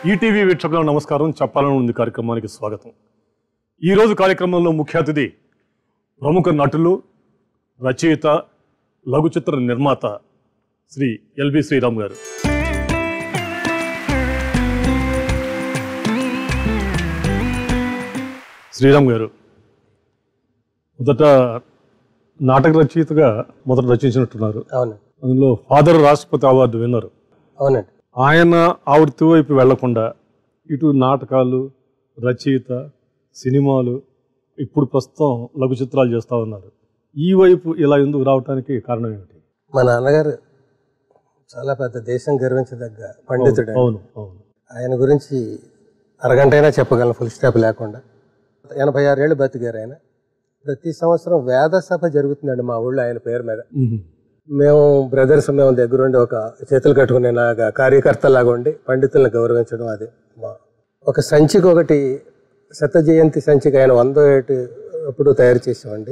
ETV వీక్షకులకు నమస్కారం. చెప్పాలని ఉంది కార్యక్రమానికి స్వాగతం. ఈరోజు కార్యక్రమంలో ముఖ్య అతిథి ప్రముఖ నటులు, రచయిత, లఘు చిత్ర నిర్మాత శ్రీ ఎల్బి శ్రీరామ్ గారు. శ్రీరామ్ గారు మొదట నాటక రచయితగా మొదట రచించినట్టున్నారు. అవును. అందులో ఫాదర్ రాష్ట్రపతి అవార్డు విన్నారు. అవునండి. ఆయన ఆవృత్తి వైపు వెళ్లకుండా ఇటు నాటకాలు, రచయిత, సినిమాలు, ఇప్పుడు ప్రస్తుతం లఘు చిత్రాలు చేస్తూ ఉన్నారు. ఈ వైపు ఇలా ఎందుకు రావడానికి కారణం ఏమిటి? మా నాన్నగారు చాలా పెద్ద దేశం గర్వించదగ్గ పండితుడు. అవును అవును. ఆయన గురించి అరగంట అయినా చెప్పగలను, ఫుల్ స్టాప్ లేకుండా. 86 ఏళ్ళు బతికారు ఆయన. ప్రతి సంవత్సరం వేద సభ జరుగుతుందండి మా ఊళ్ళో ఆయన పేరు మీద. మేము బ్రదర్స్ మేము దగ్గరుండి ఒక చేతులు కట్టుకునే లాగా కార్యకర్తలాగా ఉండి పండితులను గౌరవించడం. అది ఒక సంచికి ఒకటి శత జయంతి సంచికి ఆయన 100 అప్పుడు తయారు చేసామండి.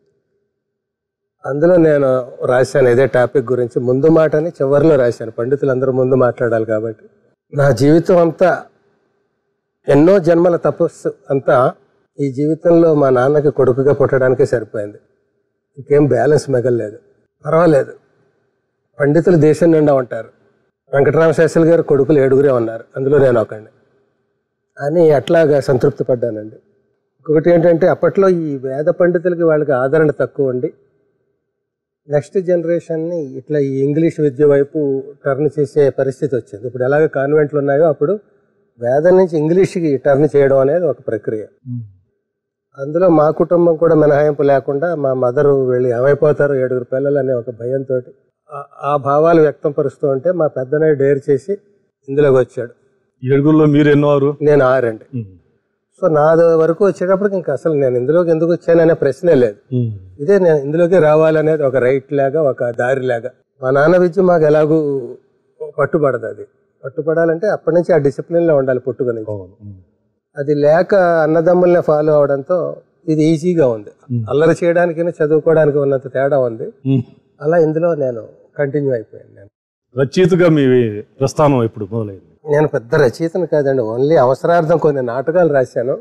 అందులో నేను రాశాను ఇదే టాపిక్ గురించి. ముందు మాటని చివరిలో రాశాను. పండితులందరూ ముందు మాట్లాడాలి కాబట్టి. నా జీవితం అంతా ఎన్నో జన్మల తపస్సు అంతా ఈ జీవితంలో మా నాన్నకి కొడుకుగా పుట్టడానికే సరిపోయింది. ఇంకేం బ్యాలెన్స్ మిగలలేదు. పర్వాలేదు, పండితులు దేశం నిండా ఉంటారు. వెంకటరామ శాస్త్రి గారు కొడుకులు 7 ఉన్నారు, అందులో నేను ఒకడిని అని అట్లాగా సంతృప్తి పడ్డానండి. ఇంకొకటి ఏంటంటే అప్పట్లో ఈ వేద పండితులకి వాళ్ళకి ఆదరణ తక్కువ ఉండి నెక్స్ట్ జనరేషన్ని ఇట్లా ఈ ఇంగ్లీష్ విద్య వైపు టర్న్ చేసే పరిస్థితి వచ్చింది. ఇప్పుడు ఎలాగ కాన్వెంట్లు ఉన్నాయో అప్పుడు వేదం నుంచి ఇంగ్లీష్కి టర్న్ చేయడం అనేది ఒక ప్రక్రియ. అందులో మా కుటుంబం కూడా మినహాయింపు లేకుండా మా మదరు వెళ్ళి ఏమైపోతారు 7 పిల్లలు అనే ఒక భయంతో ఆ భావాలు వ్యక్తం పరుస్తూ ఉంటే మా పెద్దనయ్య డేర్ చేసి ఇందులోకి వచ్చాడు. 7 మీరు ఎన్నోవారు? నేను 6 అండి. సో నా వరకు వచ్చేటప్పటికి ఇంకా అసలు నేను ఇందులోకి ఎందుకు వచ్చాననే ప్రశ్నే లేదు. ఇదే నేను ఇందులోకి రావాలనేది ఒక రైట్ లాగా, ఒక దారి లాగా. మా నాన్న విద్య మాకు ఎలాగూ పట్టుబడదు. అది పట్టుబడాలంటే అప్పటి నుంచి ఆ డిసిప్లిన్లో ఉండాలి పుట్టుక నుంచి. అది లేక అన్నదమ్ముల్ని ఫాలో అవడంతో ఇది ఈజీగా ఉంది. అల్లరి చేయడానికి చదువుకోవడానికి ఉన్నంత తేడా ఉంది. అలా ఇందులో నేను కంటిన్యూ అయిపోయాను. నేను రచయితగా మీ ప్రస్థానం ఎప్పుడు మొదలైంది? నేను పెద్ద రచయితను కాదండి, ఓన్లీ అవసరార్థం కొన్ని నాటకాలు రాశాను.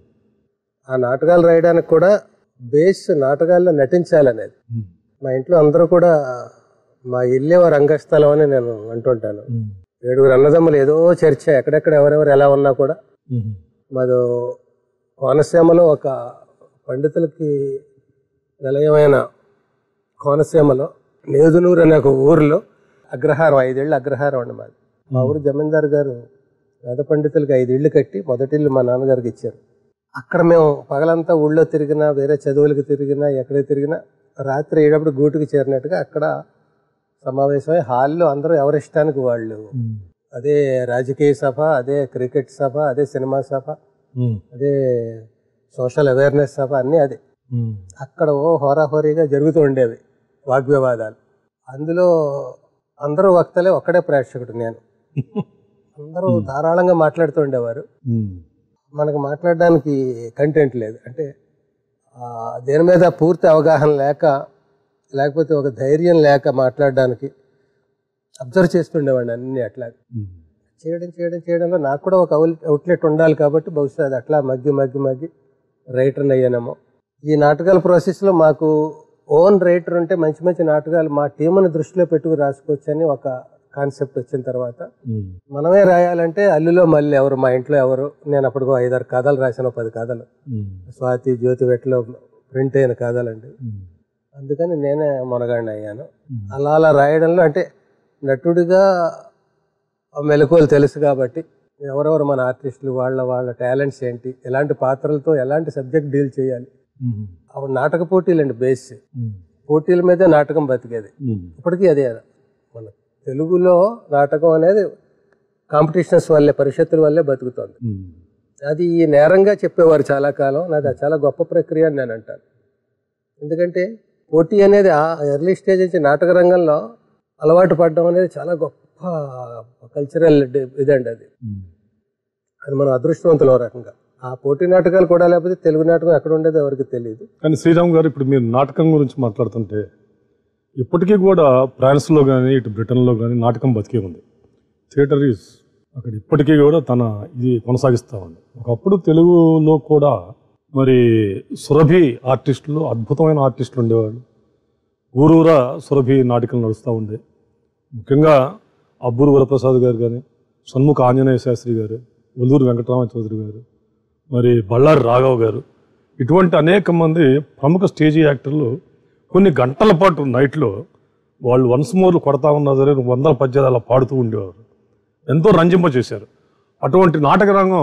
ఆ నాటకాలు రాయడానికి కూడా బేస్ నాటకాల్లో నటించాలనేది. మా ఇంట్లో అందరూ కూడా మా ఇల్లే రంగస్థలం అని నేను అంటుంటాను. 7 అన్నదమ్ములు ఏదో చర్చ, ఎక్కడెక్కడ ఎవరెవరు ఎలా ఉన్నా కూడా. మాది కోనసీమలో ఒక పండితులకి నిలయమైన కోనసీమలో నేదునూరు అనే ఒక ఊరిలో అగ్రహారం, 5 ఏళ్ళు అగ్రహారం అండి మాది. మా ఊరు జమీందారు గారు వేద పండితులకి 5 ఇళ్ళు కట్టి మొదటిల్లు మా నాన్నగారికి ఇచ్చారు. అక్కడ మేము పగలంతా ఊళ్ళో తిరిగినా, వేరే చదువులకి తిరిగినా, ఎక్కడే తిరిగినా రాత్రి అయ్యేటప్పుడు గూటికి చేరినట్టుగా అక్కడ సమావేశమై హాల్లో అందరూ ఎవరిష్టానికి వాళ్ళు, అదే రాజకీయ సభ, అదే క్రికెట్ సభ, అదే సినిమా సభ, అదే సోషల్ అవేర్నెస్ సభ, అన్నీ అదే. అక్కడ హోరాహోరీగా జరుగుతూ ఉండేవి వాగ్వివాదాలు. అందులో అందరూ వక్తలే, ఒక్కడే ప్రేక్షకుడు నేను. అందరూ ధారాళంగా మాట్లాడుతూ ఉండేవారు. మనకు మాట్లాడడానికి కంటెంట్ లేదు. అంటే దేని మీద పూర్తి అవగాహన లేక, లేకపోతే ఒక ధైర్యం లేక మాట్లాడడానికి అబ్జర్వ్ చేస్తుండేవాడిని అన్నీ. అట్లా చేయడంలో నాకు కూడా ఒక అవుట్లెట్ ఉండాలి కాబట్టి బహుశా అది అట్లా మగ్గి రైటర్ని అయ్యానేమో. ఈ నాటకాల ప్రాసెస్లో మాకు ఓన్ రైటర్ ఉంటే మంచి మంచి నాటకాలు మా టీముని దృష్టిలో పెట్టుకు రాసుకోవచ్చు అని ఒక కాన్సెప్ట్ వచ్చిన తర్వాత మనమే రాయాలంటే అల్లులో మళ్ళీ ఎవరు, మా ఇంట్లో ఎవరు. నేను అప్పటికో 5-6 కథలు రాశాను, 10 కథలు. స్వాతి జ్యోతి వెట్లో ప్రింట్ అయిన కథలండి. అందుకని నేనే మొనగాడిని అయ్యాను. అలా రాయడంలో అంటే నటుడిగా మెలకువలు తెలుసు కాబట్టి ఎవరెవరు మన ఆర్టిస్టులు, వాళ్ళ టాలెంట్స్ ఏంటి, ఎలాంటి పాత్రలతో ఎలాంటి సబ్జెక్ట్ డీల్ చేయాలి. అప్పుడు నాటక పోటీలండి బేస్. పోటీల మీదే నాటకం బతికేది. ఇప్పటికీ అదే. మన తెలుగులో నాటకం అనేది కాంపిటీషన్స్ వల్లే, పరిషత్తుల వల్లే బతుకుతుంది. అది నేరంగా చెప్పేవారు చాలా కాలం. నాకు అది చాలా గొప్ప ప్రక్రియ అని నేను అంటాను. ఎందుకంటే పోటీ అనేది ఆ ఎర్లీ స్టేజ్ నుంచి నాటక రంగంలో అలవాటు పడడం అనేది చాలా గొప్ప కల్చరల్ ఇదండి. అది మనం అదృష్టవంతులు ఒక రకంగా. ఆ పోటీ నాటకాలు కూడా లేకపోతే తెలుగు నాటకం ఎక్కడ ఉండేది ఎవరికి తెలియదు. కానీ శ్రీరామ్ గారు, ఇప్పుడు మీరు నాటకం గురించి మాట్లాడుతుంటే ఇప్పటికీ కూడా ఫ్రాన్స్లో కానీ ఇటు బ్రిటన్లో కానీ నాటకం బతికే ఉంది. థియేటర్ ఈజ్ అక్కడ ఇప్పటికీ కూడా తన ఇది కొనసాగిస్తూ ఉంది. ఒకప్పుడు తెలుగులో కూడా మరి సురభి ఆర్టిస్టులు, అద్భుతమైన ఆర్టిస్టులు ఉండేవాళ్ళు. ఊరూరా సురభి నాటకాలు నడుస్తూ ఉండే. ముఖ్యంగా అబ్బూరు వరప్రసాద్ గారు కానీ, షణ్ముఖ ఆంజనేయ శాస్త్రి గారు, ఒల్లూరు వెంకటరామ చౌదరి గారు, మరి బళ్ళారి రాఘవ్ గారు, ఇటువంటి అనేక మంది ప్రముఖ స్టేజీ యాక్టర్లు కొన్ని గంటల పాటు నైట్లో వాళ్ళు వన్స్ మోర్లు కొడతా ఉన్నా సరే 100 పద్యాలు అలా పాడుతూ ఉండేవారు. ఎంతో రంజింపచేశారు. అటువంటి నాటక రంగం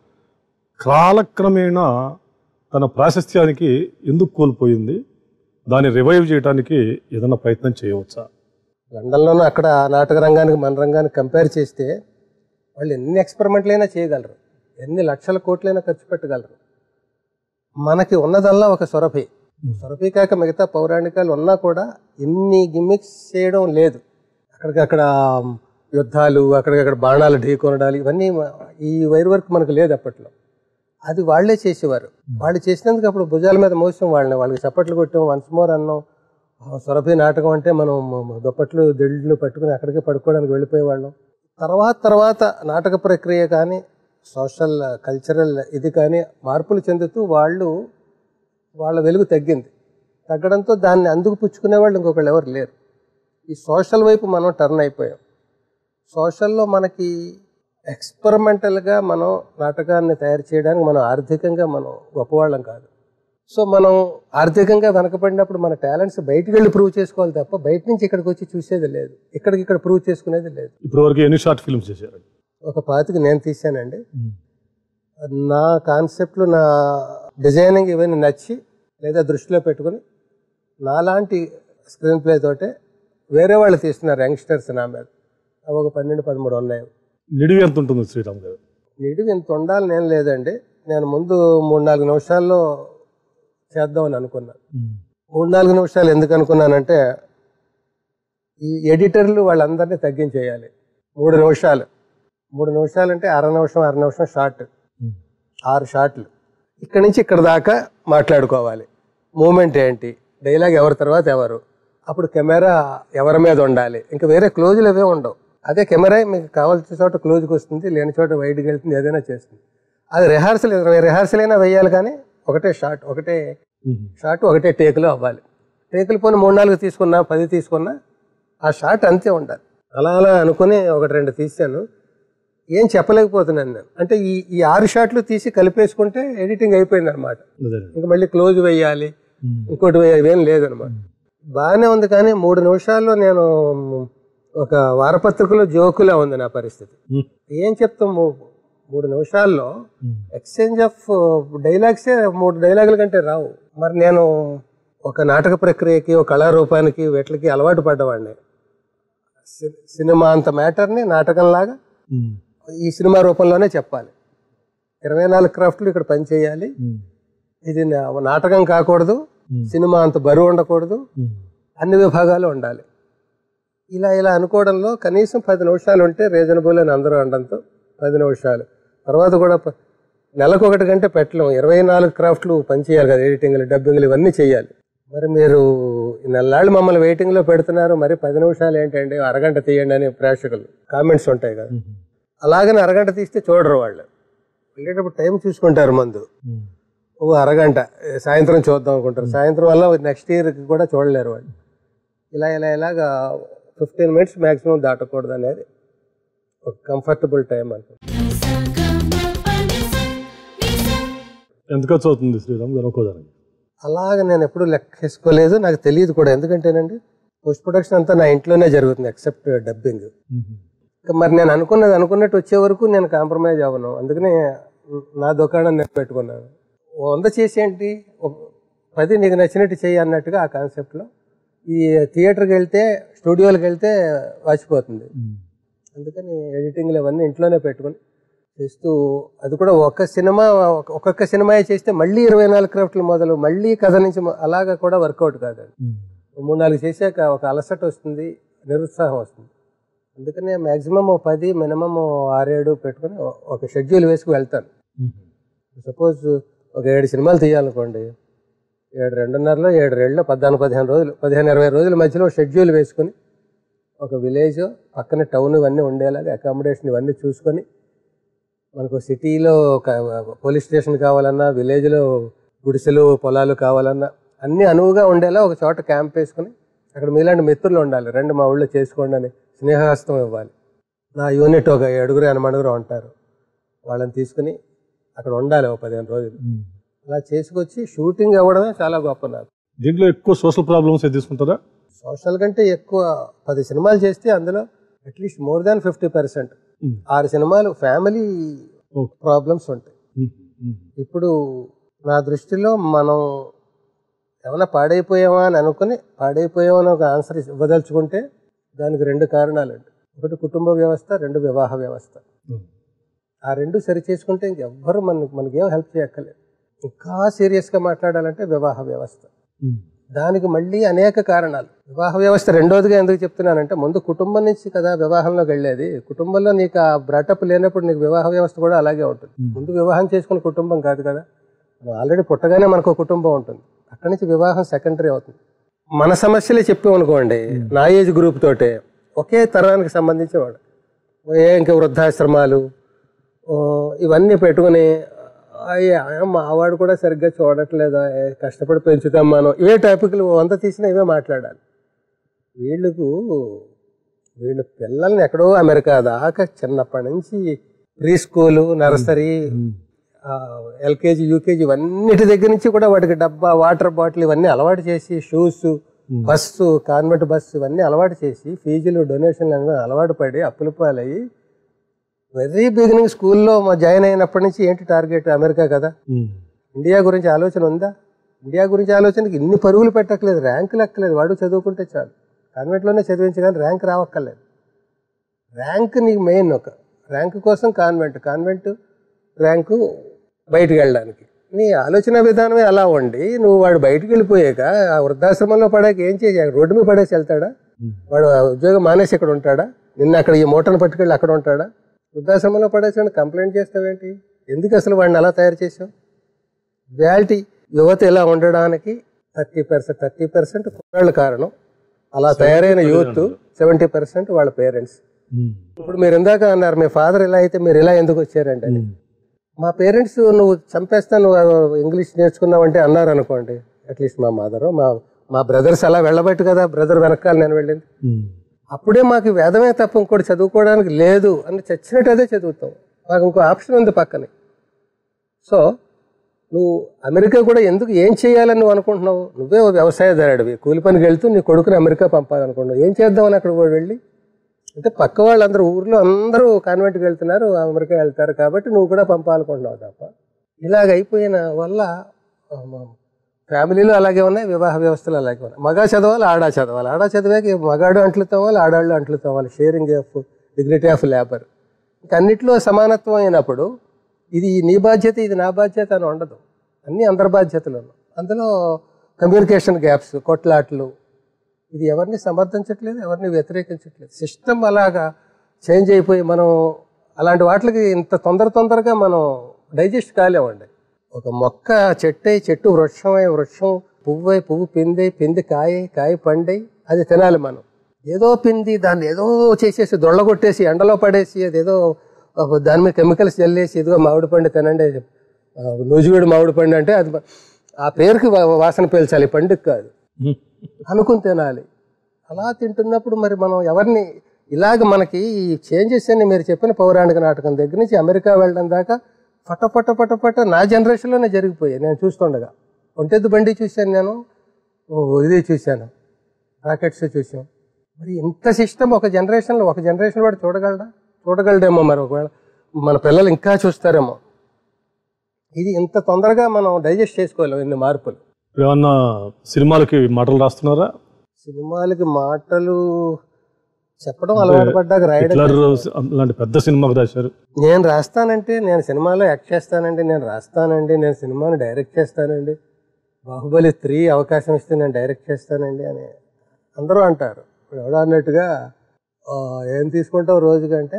కాలక్రమేణా తన ప్రాశస్త్యానికి ఎందుకు కోల్పోయింది? దాన్ని రివైవ్ చేయడానికి ఏదైనా ప్రయత్నం చేయవచ్చా? లండన్లోనూ అక్కడ నాటక రంగానికి మన రంగానికి కంపేర్ చేస్తే వాళ్ళు ఎన్ని ఎక్స్పెరిమెంట్లైనా చేయగలరు, ఎన్ని లక్షల కోట్లైనా ఖర్చు పెట్టగలరు. మనకి ఉన్నదల్లా ఒక సురభి. సురభి కాక మిగతా పౌరాణికాలు ఉన్నా కూడా ఇన్ని గిమ్మిక్స్ చేయడం లేదు. అక్కడికక్కడ యుద్ధాలు, అక్కడికక్కడ బాణాలు ఢీకొనడాలు, ఇవన్నీ ఈ వైర్ వర్క్ మనకు లేదు అప్పట్లో. అది వాళ్లే చేసేవారు. వాళ్ళు చేసినందుకు అప్పుడు భుజాల మీద మోసం వాళ్ళకి చప్పట్లు కొట్టాం, వన్స్ మోర్ అన్నాం. సురభి నాటకం అంటే మనం దుప్పట్లు దిళ్ళు పట్టుకుని అక్కడికే పడుకోవడానికి వెళ్ళిపోయేవాళ్ళం. తర్వాత నాటక ప్రక్రియ కానీ, సోషల్ కల్చరల్ ఇది కానీ మార్పులు చెందుతూ వాళ్ళ వెలుగు తగ్గడంతో దాన్ని అందుకు పుచ్చుకునే వాళ్ళు ఇంకొకళ్ళు ఎవరు లేరు. ఈ సోషల్ వైపు మనం టర్న్ అయిపోయాం. సోషల్లో మనకి ఎక్స్పెరిమెంటల్గా మనం నాటకాన్ని తయారు చేయడానికి మనం ఆర్థికంగా మనం గొప్పవాళ్ళం కాదు. సో మనం ఆర్థికంగా వెనకబడినప్పుడు మన టాలెంట్స్ బయటికి వెళ్ళి ప్రూవ్ చేసుకోవాలి తప్ప బయట నుంచి ఇక్కడికి వచ్చి చూసేది లేదు, ఇక్కడ ప్రూవ్ చేసుకునేది లేదు. ఇప్పటివరకు ఎన్ని షార్ట్ ఫిల్మ్స్ చేశారు? ఒక 25 నేను తీశానండి. నా కాన్సెప్ట్లు, నా డిజైనింగ్ ఇవన్నీ నచ్చి లేదా దృష్టిలో పెట్టుకుని నాలాంటి స్క్రీన్ ప్లే తోటే వేరే వాళ్ళు తీస్తున్నారు యంగ్స్టర్స్ నా మీద. అవి ఒక 12-13 ఉన్నాయి. నిడివి ఎంత ఉంటుంది శ్రీరామ్ గారు? నిడివి ఇంత ఉండాలి నేను లేదండి. నేను ముందు 3-4 నిమిషాల్లో చేద్దామని అనుకున్నాను. 3-4 నిమిషాలు ఎందుకు అనుకున్నానంటే ఈ ఎడిటర్లు వాళ్ళందరినీ తగ్గించేయాలి. 3 నిమిషాలు అంటే అర నిమిషం షార్ట్, 6 షార్ట్లు. ఇక్కడి నుంచి ఇక్కడ దాకా మాట్లాడుకోవాలి. మూమెంట్ ఏంటి, డైలాగ్ ఎవరి తర్వాత ఎవరు, అప్పుడు కెమెరా ఎవరి మీద ఉండాలి, ఇంకా వేరే క్లోజులు అవే ఉండవు. అదే కెమెరా మీకు కావాల్సిన చోట క్లోజ్కి వస్తుంది, లేని చోట వైడ్కి వెళ్తుంది, ఏదైనా చేస్తుంది. అది రిహార్సల్ అయినా వేయాలి, కానీ ఒకటే షాట్ ఒకటే టేకులో అవ్వాలి. టేకులు పోనీ 3-4 తీసుకున్నా, 10 తీసుకున్నా ఆ షాట్ అంతే ఉండాలి. అలా అనుకుని 1-2 తీసాను. ఏం చెప్పలేకపోతున్నాను నేను. అంటే ఈ 6 షాట్లు తీసి కలిపేసుకుంటే ఎడిటింగ్ అయిపోయింది అనమాట. ఇంకా మళ్ళీ క్లోజ్ వేయాలి, ఇంకోటి ఇవేం లేదనమాట. బాగానే ఉంది. కానీ 3 నిమిషాల్లో నేను ఒక వారపత్రికలో జోకులా ఉంది నా పరిస్థితి. ఏం చెప్తాం 3 నిమిషాల్లో ఎక్స్చేంజ్ ఆఫ్ డైలాగ్సే 3 డైలాగుల కంటే రావు. మరి నేను ఒక నాటక ప్రక్రియకి, ఒక కళారూపానికి, వీటికి అలవాటు పడ్డవాడిని. సినిమా అంత మ్యాటర్ని నాటకంలాగా ఈ సినిమా రూపంలోనే చెప్పాలి. 24 క్రాఫ్ట్లు ఇక్కడ పని చేయాలి. ఇది నాటకం కాకూడదు, సినిమా అంత బరువు ఉండకూడదు, అన్ని విభాగాలు ఉండాలి. ఇలా అనుకోవడంలో కనీసం 10 నిమిషాలు ఉంటే రీజనబుల్ అని అందరూ అనడంతో 10 నిమిషాలు. తర్వాత కూడా నెలకు 1 గంట పెట్టలేం. 24 క్రాఫ్ట్లు పనిచేయాలి కదా, ఎడిటింగ్లు, డబ్బింగ్లు ఇవన్నీ చేయాలి. మరి మీరు నెలలాళ్ళు మమ్మల్ని వెయిటింగ్లో పెడుతున్నారు, మరి 10 నిమిషాలు ఏంటండి, అరగంట తీయండి అని ప్రేక్షకులు కామెంట్స్ ఉంటాయి కదా. అలాగని అరగంట తీస్తే చూడరు వాళ్ళు. వెళ్ళేటప్పుడు టైం చూసుకుంటారు ముందు. అరగంట సాయంత్రం చూద్దాం అనుకుంటారు. సాయంత్రం వల్ల నెక్స్ట్ ఇయర్కి కూడా చూడలేరు వాళ్ళు. ఇలాగా 15 మినిట్స్ మ్యాక్సిమం దాటకూడదు అనేది ఒక కంఫర్టబుల్ టైం అనుకుంటా. ఎంత ఖర్చు అవుతుంది శ్రీరామ్ గారు ఒక్కోదానికి? అలాగ నేను ఎప్పుడు లెక్కేసుకోలేదు, నాకు తెలియదు కూడా. ఎందుకంటేనండి పోస్ట్ ప్రొడక్షన్ అంతా నా ఇంట్లోనే జరుగుతుంది ఎక్సెప్ట్ డబ్బింగ్. మరి నేను అనుకున్నట్టు వచ్చే వరకు నేను కాంప్రమైజ్ అవ్వను. అందుకనే నా దుకాణం నేను పెట్టుకున్నాను. 100 చేసేంటి, 10 నీకు నచ్చినట్టు చెయ్యి అన్నట్టుగా ఆ కాన్సెప్ట్లో. ఈ థియేటర్కి వెళ్తే, స్టూడియోలకు వెళ్తే వాచిపోతుంది. అందుకని ఎడిటింగ్లు అవన్నీ ఇంట్లోనే పెట్టుకుని చేస్తూ, అది కూడా ఒక్కొక్క సినిమా చేస్తే మళ్ళీ 24 క్రాఫ్ట్లు మొదలు, మళ్ళీ కథ నుంచి అలాగా కూడా వర్కౌట్ కాదండి. 3-4 చేశాక ఒక అలసట వస్తుంది, నిరుత్సాహం వస్తుంది. అందుకనే మ్యాక్సిమం 10, మినిమం 6-7 పెట్టుకుని ఒక షెడ్యూల్ వేసుకు వెళ్తాను. సపోజ్ ఒక 7 సినిమాలు తీయాలనుకోండి, 7 2.5లో 7 14-15 రోజులు, 15-20 రోజుల మధ్యలో షెడ్యూల్ వేసుకుని ఒక విలేజ్ పక్కన టౌన్ ఇవన్నీ ఉండేలాగా అకామిడేషన్ ఇవన్నీ చూసుకొని, మనకు సిటీలో ఒక పోలీస్ స్టేషన్ కావాలన్నా, విలేజ్లో గుడిసెలు పొలాలు కావాలన్నా అన్నీ అనువుగా ఉండేలా ఒక చోట క్యాంప్ వేసుకొని, అక్కడ మీలాంటి మిత్రులు ఉండాలి, రెండు మా ఊళ్ళో చేసుకోండి అని స్నేహహస్తం ఇవ్వాలి. నా యూనిట్ ఒక 7 8 ఉంటారు, వాళ్ళని తీసుకుని అక్కడ ఉండాలి ఒక 15 రోజులు. అలా చేసుకొచ్చి షూటింగ్ అవ్వడమే చాలా గొప్ప. నాకు దీంట్లో ఎక్కువ సోషల్ ప్రాబ్లమ్స్ తీసుకుంటారా? సోషల్ కంటే ఎక్కువ 10 సినిమాలు చేస్తే అందులో అట్లీస్ట్ మోర్ దాన్ 50%, 6 సినిమాలు ఫ్యామిలీ ప్రాబ్లమ్స్ ఉంటాయి. ఇప్పుడు నా దృష్టిలో మనం ఏమైనా పాడైపోయామా అని అనుకుని పాడైపోయామని ఒక ఆన్సర్ ఇవ్వదలుచుకుంటే దానికి 2 కారణాలండి. ఒకటి కుటుంబ వ్యవస్థ, 2 వివాహ వ్యవస్థ. ఆ 2 సరి చేసుకుంటే ఇంకెవ్వరు మనకేం హెల్ప్ చేయక్కర్లేదు. ఇంకా సీరియస్గా మాట్లాడాలంటే వివాహ వ్యవస్థ. దానికి మళ్ళీ అనేక కారణాలు. వివాహ వ్యవస్థ రెండోదిగా ఎందుకు చెప్తున్నానంటే, ముందు కుటుంబం నుంచి కదా వివాహంలోకి వెళ్ళేది. కుటుంబంలో నీకు ఆ బ్రాటప్ లేనప్పుడు నీకు వివాహ వ్యవస్థ కూడా అలాగే ఉంటుంది. ముందు వివాహం చేసుకున్న కుటుంబం కాదు కదా, ఆల్రెడీ పుట్టగానే మనకు కుటుంబం ఉంటుంది. అక్కడి నుంచి వివాహం సెకండరీ అవుతుంది. మన సమస్యలే చెప్పామనుకోండి, నా ఏజ్ గ్రూప్ తోటే ఒకే తరానికి సంబంధించిన వాడు, ఇంకా వృద్ధాశ్రమాలు ఇవన్నీ పెట్టుకుని మావాడు కూడా సరిగ్గా చూడట్లేదా, కష్టపడి పెంచుతాం మనం, ఇవే టాపిక్లు 100 తీసినా ఇవే మాట్లాడాలి. వీళ్ళు పిల్లల్ని ఎక్కడో అమెరికా దాకా చిన్నప్పటి నుంచి pre school, nursery, LKG, UKG ఇవన్నిటి దగ్గర నుంచి కూడా వాటికి డబ్బా, వాటర్ బాటిల్ ఇవన్నీ అలవాటు చేసి, షూస్, బస్సు, కాన్వెంట్ బస్సు ఇవన్నీ అలవాటు చేసి, ఫీజులు, డొనేషన్లు అన్నీ అలవాటు పడి అప్పుల పాలయ్యి వెరీ బిగినింగ్ స్కూల్లో జాయిన్ అయినప్పటి నుంచి ఏంటి టార్గెట్? అమెరికా కదా. ఇండియా గురించి ఆలోచన ఉందా? ఇండియా గురించి ఆలోచనకి ఇన్ని పరుగులు పెట్టక్కలేదు, ర్యాంకులు ఎక్కలేదు. వాడు చదువుకుంటే చాలు, కాన్వెంట్లోనే చదివించగానే ర్యాంక్ రావక్కర్లేదు. ర్యాంక్ నీకు మెయిన్. ఒక ర్యాంక్ కోసం కాన్వెంట్ ర్యాంకు బయటికి వెళ్ళడానికి. నీ ఆలోచన విధానమే అలా ఉండి నువ్వు వాడు బయటికి వెళ్ళిపోయాక ఆ వృద్ధాశ్రమంలో పడాక ఏం చేయాలి? రోడ్డు మీద పడేసి వెళ్తాడా? వాడు ఉద్యోగం మానేసి ఇక్కడ ఉంటాడా? నిన్న అక్కడ ఈ మూటను పట్టుకెళ్ళి అక్కడ ఉంటాడా? వృద్ధాశ్రమంలో పడేసి కంప్లైంట్ చేస్తావేంటి? ఎందుకు అసలు వాడిని అలా తయారు చేసావు? రియాలిటీ యువత ఇలా ఉండడానికి 30% కుర్రాళ్ళు కారణం. అలా తయారైన యూత్ 70% వాళ్ళ పేరెంట్స్. ఇప్పుడు మీరు ఇందాక అన్నారు, మీ ఫాదర్ ఇలా అయితే మీరు ఇలా ఎందుకు వచ్చారండి అని. మా పేరెంట్స్ నువ్వు చంపేస్తా, నువ్వు ఇంగ్లీష్ నేర్చుకున్నావంటే అన్నారు అనుకోండి. అట్లీస్ట్ మా మదరు, మా బ్రదర్స్ అలా వెళ్ళబట్టి కదా బ్రదర్ వెనకాల నేను వెళ్ళింది. అప్పుడే మాకు వేదమే తప్ప ఇంకోటి చదువుకోవడానికి లేదు అని చచ్చినట్టు అదే చదువుతాం. మాకు ఇంకో ఆప్షన్ ఉంది పక్కనే. సో నువ్వు అమెరికా కూడా ఎందుకు, ఏం చేయాలని నువ్వు అనుకుంటున్నావు? నువ్వే వ్యవసాయదారుడివి, కూలి పనికి వెళ్తూ నీ కొడుకుని అమెరికా పంపాలనుకుంటున్నావు. ఏం చేద్దామని అక్కడ కూడా వెళ్ళి అంటే పక్క వాళ్ళందరూ ఊర్లో అందరూ కాన్వెంట్కి వెళ్తున్నారు, అమెరికా వెళ్తారు కాబట్టి నువ్వు కూడా పంపాలనుకుంటున్నావు తప్ప. ఇలాగ అయిపోయిన వల్ల ఫ్యామిలీలో అలాగే ఉన్నాయి, వివాహ వ్యవస్థలు అలాగే ఉన్నాయి. మగ చదవాలి, ఆడా చదవాలి. ఆడా చదివాక మగాడు అంట్లు తవ్వాలి, ఆడాళ్ళు అంట్లు తవ్వాలి. Sharing of dignity of labour. ఇంకా అన్నిట్లో సమానత్వం అయినప్పుడు ఇది నీ బాధ్యత, ఇది నా బాధ్యత అని ఉండదు. అన్నీ అందరి బాధ్యతలు. అందులో కమ్యూనికేషన్ గ్యాప్స్, కొట్లాట్లు, ఇది ఎవరిని సమర్థించట్లేదు, ఎవరిని వ్యతిరేకించట్లేదు. సిస్టమ్ అలాగా చేంజ్ అయిపోయి మనం అలాంటి వాటికి ఇంత తొందరగా మనం డైజెస్ట్ కాలేమండి. ఒక మొక్క చెట్టు వృక్షం పువ్వు పిండి కాయ పండై అది తినాలి. మనం ఏదో పిండి దాన్ని ఏదో చేసేసి దొళ్ళగొట్టేసి ఎండలో పడేసి అదేదో దాని మీద కెమికల్స్ చల్లేసి ఇదిగో మామిడి పండు తినండి, నూజివీడు మామిడి పండు అంటే అది ఆ పేరుకి వాసన పీల్చాలి, పండుగ కాదు అనుకుని తినాలి. అలా తింటున్నప్పుడు మరి మనం ఎవరిని ఇలాగ మనకి ఈ చేంజెస్ అన్ని మీరు చెప్పిన పౌరాణిక నాటకం దగ్గర నుంచి అమెరికా వెళ్ళడం దాకా పట నా జనరేషన్లోనే జరిగిపోయాయి. నేను చూస్తుండగా ఒంటెద్దు బండి చూశాను, నేను ఇది చూశాను, రాకెట్స్ చూసాం. మరి ఇంత సిస్టమ్ ఒక జనరేషన్ వాడు చూడగలడేమో. మరి ఒకవేళ మన పిల్లలు ఇంకా చూస్తారేమో. ఇది ఇంత తొందరగా మనం డైజెస్ట్ చేసుకోలేము ఇన్ని మార్పులు. ఏమన్నా సినిమాలకి మాటలు రాస్తున్నారా? సినిమాలకి మాటలు చెప్పడం అలవాటు పడ్డాక రాయడం. అలాంటి పెద్ద సినిమాకి రాశారు. నేను రాస్తానంటే, నేను సినిమాలో యాక్ట్ చేస్తానండి, నేను రాస్తానండి, నేను సినిమాని డైరెక్ట్ చేస్తానండి, బాహుబలి 3 అవకాశం ఇస్తే నేను డైరెక్ట్ చేస్తానండి అని అందరూ అంటారు. ఎవడో అన్నట్టుగా ఏం తీసుకుంటావు రోజుకంటే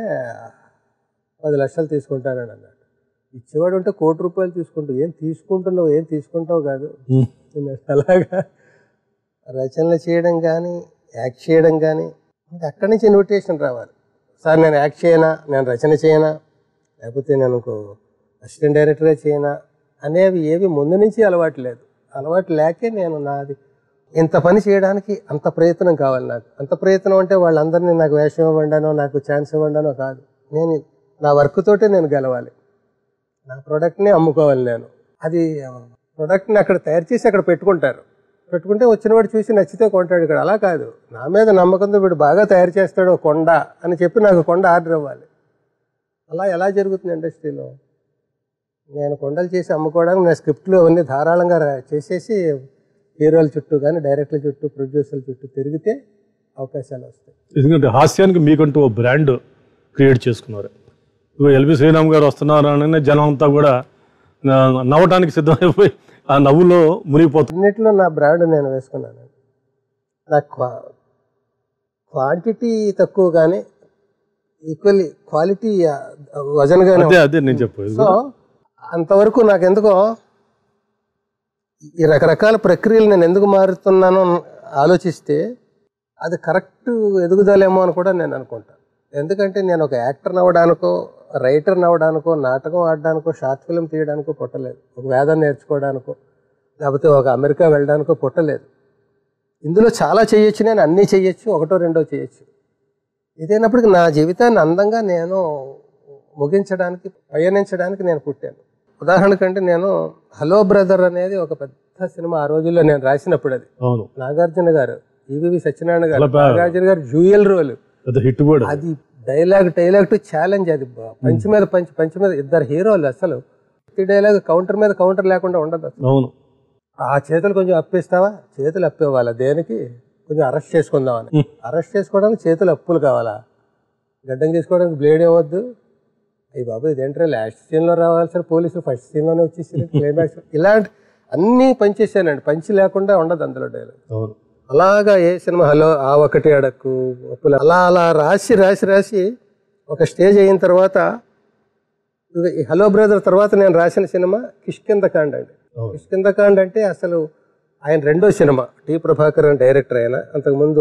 10 లక్షలు తీసుకుంటానని అన్నాడు. ఇచ్చేవాడు ఉంటే ₹1 కోటి తీసుకుంటావు. ఏం తీసుకుంటావు కాదు. అలాగా రచనలు చేయడం కానీ, యాక్ట్ చేయడం కానీ అంటే అక్కడి నుంచి ఇన్విటేషన్ రావాలి. సార్ నేను యాక్ట్ చేయనా, నేను రచన చేయనా, లేకపోతే నేను అసిస్టెంట్ డైరెక్టర్గా చేయనా అనేవి ఏవి ముందు నుంచి అలవాటు లేదు. అలవాటు లేకే నేను నాది ఇంత పని చేయడానికి అంత ప్రయత్నం కావాలి నాకు. అంత ప్రయత్నం అంటే వాళ్ళందరినీ నాకు వేషం ఇవ్వండానో నాకు ఛాన్స్ ఇవ్వండానో కాదు. నేను నా వర్క్ తోటే నేను గెలవాలి, నా ప్రోడక్ట్ని అమ్ముకోవాలి. నేను అది ప్రోడక్ట్ని అక్కడ తయారు చేసి అక్కడ పెట్టుకుంటే వచ్చినవాడు చూసి నచ్చితే కొంటాడు. ఇక్కడ అలా కాదు, నా మీద నమ్మకంతో వీడు బాగా తయారు చేస్తాడు కొండ అని చెప్పి నాకు కొండ ఆర్డర్ ఇవ్వాలి. అలా ఎలా జరుగుతుంది ఇండస్ట్రీలో? నేను కొండలు చేసి అమ్ముకోవడానికి నా స్క్రిప్ట్లు అవన్నీ ధారాళంగా చేసేసి హీరోల చుట్టూ కానీ డైరెక్టర్ల చుట్టూ ప్రొడ్యూసర్ల చుట్టూ తిరిగితే అవకాశాలు వస్తాయి. ఎందుకంటే హాస్యానికి మీకంటూ ఓ బ్రాండ్ క్రియేట్ చేసుకున్నారు. ఎల్బి శ్రీరామ్ గారు వస్తున్నారు అని జనం అంతా కూడా నవ్వటానికి సిద్ధమైపోయి ఆ నవ్వులో మునిగిపోతుంది. అన్నింటిలో నా బ్రాండ్ నేను వేసుకున్నాను. నాకు క్వాంటిటీ తక్కువ కానీ ఈక్వల్లీ క్వాలిటీ వజన్గానే. అదే నేను చెప్పేది. సో అంతవరకు నాకు ఎందుకో ఈ రకరకాల ప్రక్రియలు నేను ఎందుకు మారుతున్నానో ఆలోచిస్తే అది కరెక్ట్ ఎదుగుదలేమో అని కూడా నేను అనుకుంటాను. ఎందుకంటే నేను ఒక యాక్టర్ని అవ్వడానికో, రైటర్ని అవ్వడానికో, నాటకం ఆడడానికో, షార్ట్ ఫిల్మ్ తీయడానికో పుట్టలేదు. ఒక వేదం నేర్చుకోవడానికో, లేకపోతే ఒక అమెరికా వెళ్ళడానికో పుట్టలేదు. ఇందులో చాలా చేయొచ్చు, నేను అన్నీ చేయొచ్చు, ఒకటో రెండో చేయొచ్చు. ఇదైనప్పటికీ నా జీవితాన్ని అందంగా నేను ముగించడానికి, పయనించడానికి నేను పుట్టాను. ఉదాహరణకంటే నేను హలో బ్రదర్ అనేది ఒక పెద్ద సినిమా ఆ రోజుల్లో నేను రాసినప్పుడు, అది నాగార్జున గారు, ఈవీవి సత్యనారాయణ గారు, నాగార్జున గారు డ్యూయల్ రోల్, అది డైలాగ్ టు ఛాలెంజ్. అది పంచి మీద ఇద్దరు హీరోలు. అసలు ప్రతి డైలాగ్ కౌంటర్ మీద కౌంటర్ లేకుండా ఉండదు. అవును. ఆ చేతులు కొంచెం అప్పిస్తావా, చేతులు అప్పివ్వాలా, దేనికి? కొంచెం అరెస్ట్ చేసుకుందామని. అరెస్ట్ చేసుకోవడానికి చేతులు అప్పులు కావాలా, గడ్డం తీసుకోవడానికి బ్లేడ్ ఏమొద్దు. అయ్యి బాబు ఇదేంటంటే లాస్ట్ సీన్లో రావాల్సిన పోలీసులు ఫస్ట్ సీన్లోనే వచ్చేసి క్లైమాక్స్. ఇలాంటి అన్నీ పనిచేసానండి. పంచి లేకుండా ఉండదు అందులో డైలాగ్. అలాగా ఏ సినిమా హలో, ఆ ఒకటి అడక్కు, అప్పులు, అలా రాసి ఒక స్టేజ్ అయిన తర్వాత ఈ హలో బ్రదర్ తర్వాత నేను రాసిన సినిమా కిష్కిందకాండ అండి. కిష్కిందకాండ అంటే అసలు ఆయన రెండో సినిమా. టి ప్రభాకర్ అని డైరెక్టర్. ఆయన అంతకుముందు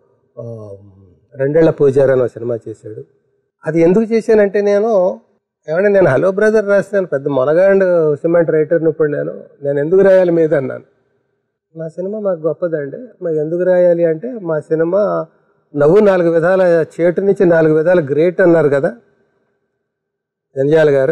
2 ఏళ్ల పూజారి అని ఒక సినిమా చేశాడు. అది ఎందుకు చేశానంటే నేను హలో బ్రదర్ రాసినాను, పెద్ద మొనగాండ్ సిమెంట్ రైటర్ని. ఇప్పుడు నేను ఎందుకు రాయాలి మీద అన్నాను. మా సినిమా మాకు గొప్పదండి, మాకు ఎందుకు రాయాలి అంటే మా సినిమా నవ్వు 4 విధాల చేటు నుంచి 4 విధాల గ్రేట్ అన్నారు కదా జంజాల గారు.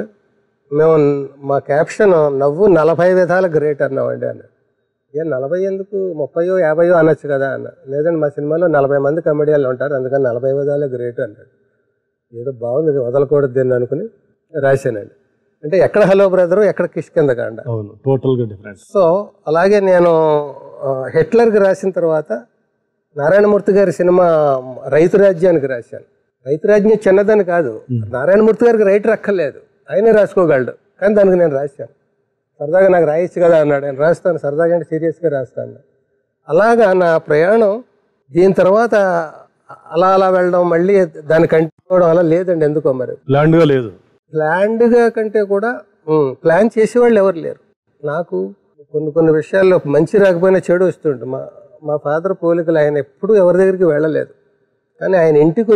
మా క్యాప్షన్ నవ్వు 40 విధాల గ్రేట్ అన్నామండి అన్నాడు. 40 ఎందుకు, 30 50 అనొచ్చు కదా అన్న. లేదండి మా సినిమాలో 40 మంది కమెడియన్లు ఉంటారు, అందుకని 40 విధాలే గ్రేట్ అన్నాడు. ఏదో బాగుంది, వదలకూడదు దీన్ని అనుకుని రాశానండి. అంటే ఎక్కడ హలో బ్రదరు, ఎక్కడ కిష్కిందకాండ, టోటల్గా డిఫరెంట్. సో అలాగే నేను హిట్లర్కి రాసిన తర్వాత నారాయణమూర్తి గారి సినిమా రైతు రాజ్యానికి రాశాను. రైతు రాజ్యం చిన్నదని కాదు, నారాయణమూర్తి గారికి రైటర్ అక్కర్లేదు, ఆయనే రాసుకోగలడు, కానీ దానికి నేను రాశాను. సరదాగా నాకు రాయొచ్చు కదా అన్నాడు. నేను రాస్తాను, సరదాగా అంటే సీరియస్గా రాస్తాను. అలాగా నా ప్రయాణం దీని తర్వాత అలా వెళ్ళడం, మళ్ళీ దాన్ని కంటిన్యూ అలా లేదండి. ఎందుకో మరి ప్లాన్డ్గా లేదు. ప్లాన్డ్గా కంటే కూడా ప్లాన్ చేసేవాళ్ళు ఎవరు లేరు. నాకు కొన్ని విషయాల్లో మంచి రాకపోయినా చెడు వస్తుంటుంది. మా ఫాదర్ పోలికలు, ఆయన ఎప్పుడూ ఎవరి దగ్గరికి వెళ్ళలేదు, కానీ ఆయన ఇంటికి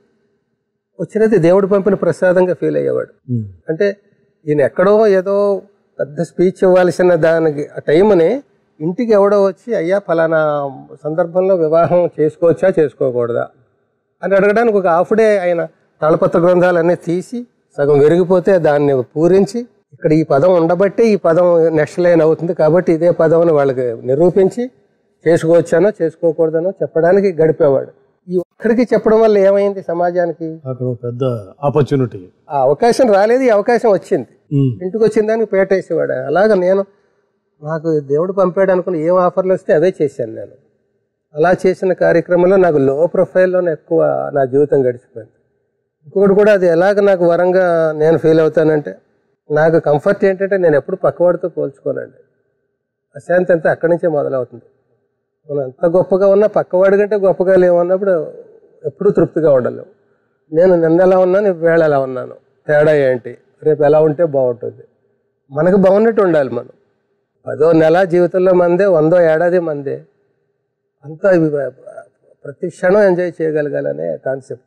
వచ్చినది దేవుడు పంపిన ప్రసాదంగా ఫీల్ అయ్యేవాడు. అంటే ఈయన ఎక్కడో ఏదో పెద్ద స్పీచ్ ఇవ్వాల్సిన దానికి ఆ టైంని ఇంటికి ఎవడో వచ్చి అయ్యా ఫలానా సందర్భంలో వివాహం చేసుకోవచ్చా చేసుకోకూడదా అని అడగడానికి ఒక హాఫ్ డే ఆయన తాళపత్ర గ్రంథాలన్నీ తీసి సగం విరిగిపోతే దాన్ని పూరించి ఇక్కడ ఈ పదం ఉండబట్టే ఈ పదం నెక్స్ట్ లైన్ అవుతుంది కాబట్టి ఇదే పదం అని వాళ్ళకి నిరూపించి చేసుకోవచ్చానో చేసుకోకూడదనో చెప్పడానికి గడిపేవాడు. ఈ ఒక్కడికి చెప్పడం వల్ల ఏమైంది సమాజానికి? అక్కడ పెద్ద ఆపర్చునిటీ, ఆ అవకాశం రాలేదు, ఈ అవకాశం వచ్చింది. ఇంటికి వచ్చిన దానికి పేటేసేవాడు. అలాగా నాకు దేవుడు పంపాడు అనుకుని ఏం ఆఫర్లు వస్తే అవే చేశాను నేను. అలా చేసిన కార్యక్రమంలో నాకు లో ప్రొఫైల్లోనే ఎక్కువ నా జీవితం గడిచిపోయింది. ఇంకొకటి కూడా అది ఎలాగ నాకు వరంగా నేను ఫీల్ అవుతానంటే, నాకు కంఫర్ట్ ఏంటంటే నేను ఎప్పుడు పక్కవాడితో పోల్చుకోనండి. అశాంతి అంతా అక్కడి నుంచే మొదలవుతుంది. మనం ఎంత గొప్పగా ఉన్నా పక్కవాడి కంటే గొప్పగా లేవన్నప్పుడు ఎప్పుడూ తృప్తిగా ఉండలేము. నేను నిన్న ఎలా ఉన్నాను, ఇవాళ ఎలా ఉన్నాను, తేడా ఏంటి, రేపు ఎలా ఉంటే బాగుంటుంది. మనకు బాగున్నట్టు ఉండాలి. మనం 10వ నెల జీవితంలో మందే, 100వ ఏడాది మందే. అంతా ప్రతి క్షణం ఎంజాయ్ చేయగలగాలనే కాన్సెప్ట్.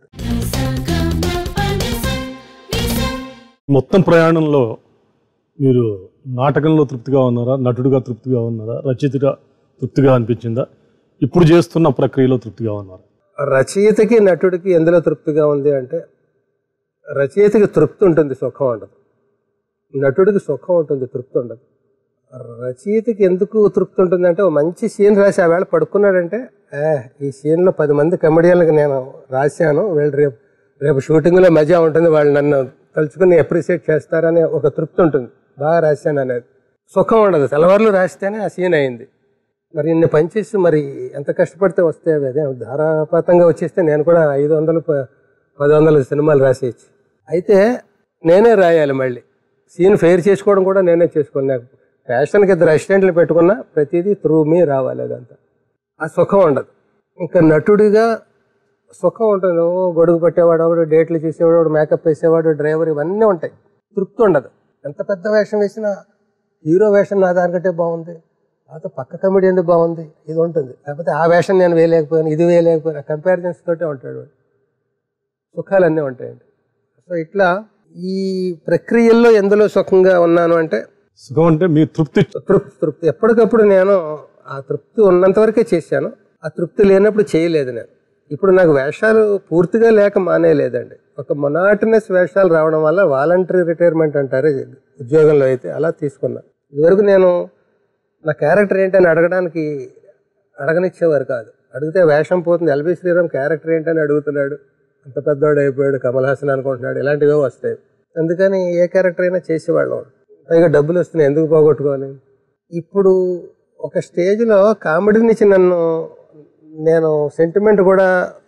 మొత్తం ప్రయాణంలో మీరు నాటకంలో తృప్తిగా ఉన్నారా, నటుడిగా తృప్తిగా ఉన్నారా, రచయితగా తృప్తిగా అనిపించిందా, ఇప్పుడు చేస్తున్న ప్రక్రియలో తృప్తిగా ఉన్నారా? రచయితకి నటుడికి ఎందులో తృప్తిగా ఉంది అంటే, రచయితకి తృప్తి ఉంటుంది, సుఖం ఉండదు. నటుడికి సుఖం ఉంటుంది, తృప్తి ఉండదు. రచయితకి ఎందుకు తృప్తి ఉంటుందంటే, ఓ మంచి సీన్ రాసి ఆ వేళ పడుకున్నాడంటే, ఈ సీన్లో 10 మంది కమెడియన్లకు నేను రాశాను, వీళ్ళు రేపు షూటింగ్లో మజా ఉంటుంది, వాళ్ళు నన్ను తలుచుకుని అప్రిషియేట్ చేస్తారనే ఒక తృప్తి ఉంటుంది, బాగా రాశాను అనేది. సుఖం ఉండదు. తెల్లవారులు రాస్తేనే ఆ సీన్ అయింది. మరి ఇన్ని పనిచేసి మరి ఎంత కష్టపడితే వస్తే అదే ధారాపాతంగా వచ్చేస్తే నేను కూడా 500 1000 సినిమాలు రాసేయచ్చు. అయితే నేనే రాయాలి, మళ్ళీ సీన్ ఫెయిర్ చేసుకోవడం కూడా నేనే చేసుకోవాలి. నాకు ఫ్యాషన్కి 2 అసిస్టెంట్లు పెట్టుకున్నా ప్రతిదీ త్రూ మీ రావాలి, అదంతా. ఆ సుఖం ఉండదు. ఇంకా నటుడిగా సుఖం ఉంటుంది. గొడుగు పట్టేవాడు ఒకడు, డేట్లు చేసేవాడు, మేకప్ వేసేవాడు, డ్రైవర్, ఇవన్నీ ఉంటాయి. తృప్తి ఉండదు. ఎంత పెద్ద వేషం వేసినా హీరో వేషం నా దానికంటే బాగుంది, లేకపోతే పక్క కమెడీ ఎందుకు బాగుంది, ఇది ఉంటుంది. లేకపోతే ఆ వేషం నేను వేయలేకపోయాను, ఇది వేయలేకపోయాను, కంపారిజన్స్ తోటే ఉంటాడు. సుఖాలన్నీ ఉంటాయండి. సో ఇట్లా ఈ ప్రక్రియల్లో ఎందులో సుఖంగా ఉన్నాను అంటే, సుఖం అంటే మీ తృప్తి. తృప్తి ఎప్పటికప్పుడు నేను ఆ తృప్తి ఉన్నంత వరకే చేశాను. ఆ తృప్తి లేనప్పుడు చేయలేదు నేను. ఇప్పుడు నాకు వేషాలు పూర్తిగా లేక మానేయలేదండి. ఒక మొనాటనస్ వేషాలు రావడం వల్ల వాలంటరీ రిటైర్మెంట్ అంటారు ఉద్యోగంలో, అయితే అలా తీసుకున్నా. ఇదివరకు నేను నా క్యారెక్టర్ ఏంటని అడగనిచ్చేవారు కాదు. అడిగితే వేషం పోతుంది. ఎల్బి శ్రీరామ్ క్యారెక్టర్ ఏంటని అడుగుతున్నాడు, అంత పెద్దవాడు అయిపోయాడు, కమల్ హాసన్ అనుకుంటున్నాడు, ఇలాంటివే వస్తాయి. అందుకని ఏ క్యారెక్టర్ అయినా చేసేవాళ్ళం. పైగా డబ్బులు వస్తున్నాయి, ఎందుకు పోగొట్టుకోవాలి. ఇప్పుడు ఒక స్టేజ్లో కామెడీ నుంచి నేను సెంటిమెంట్ కూడా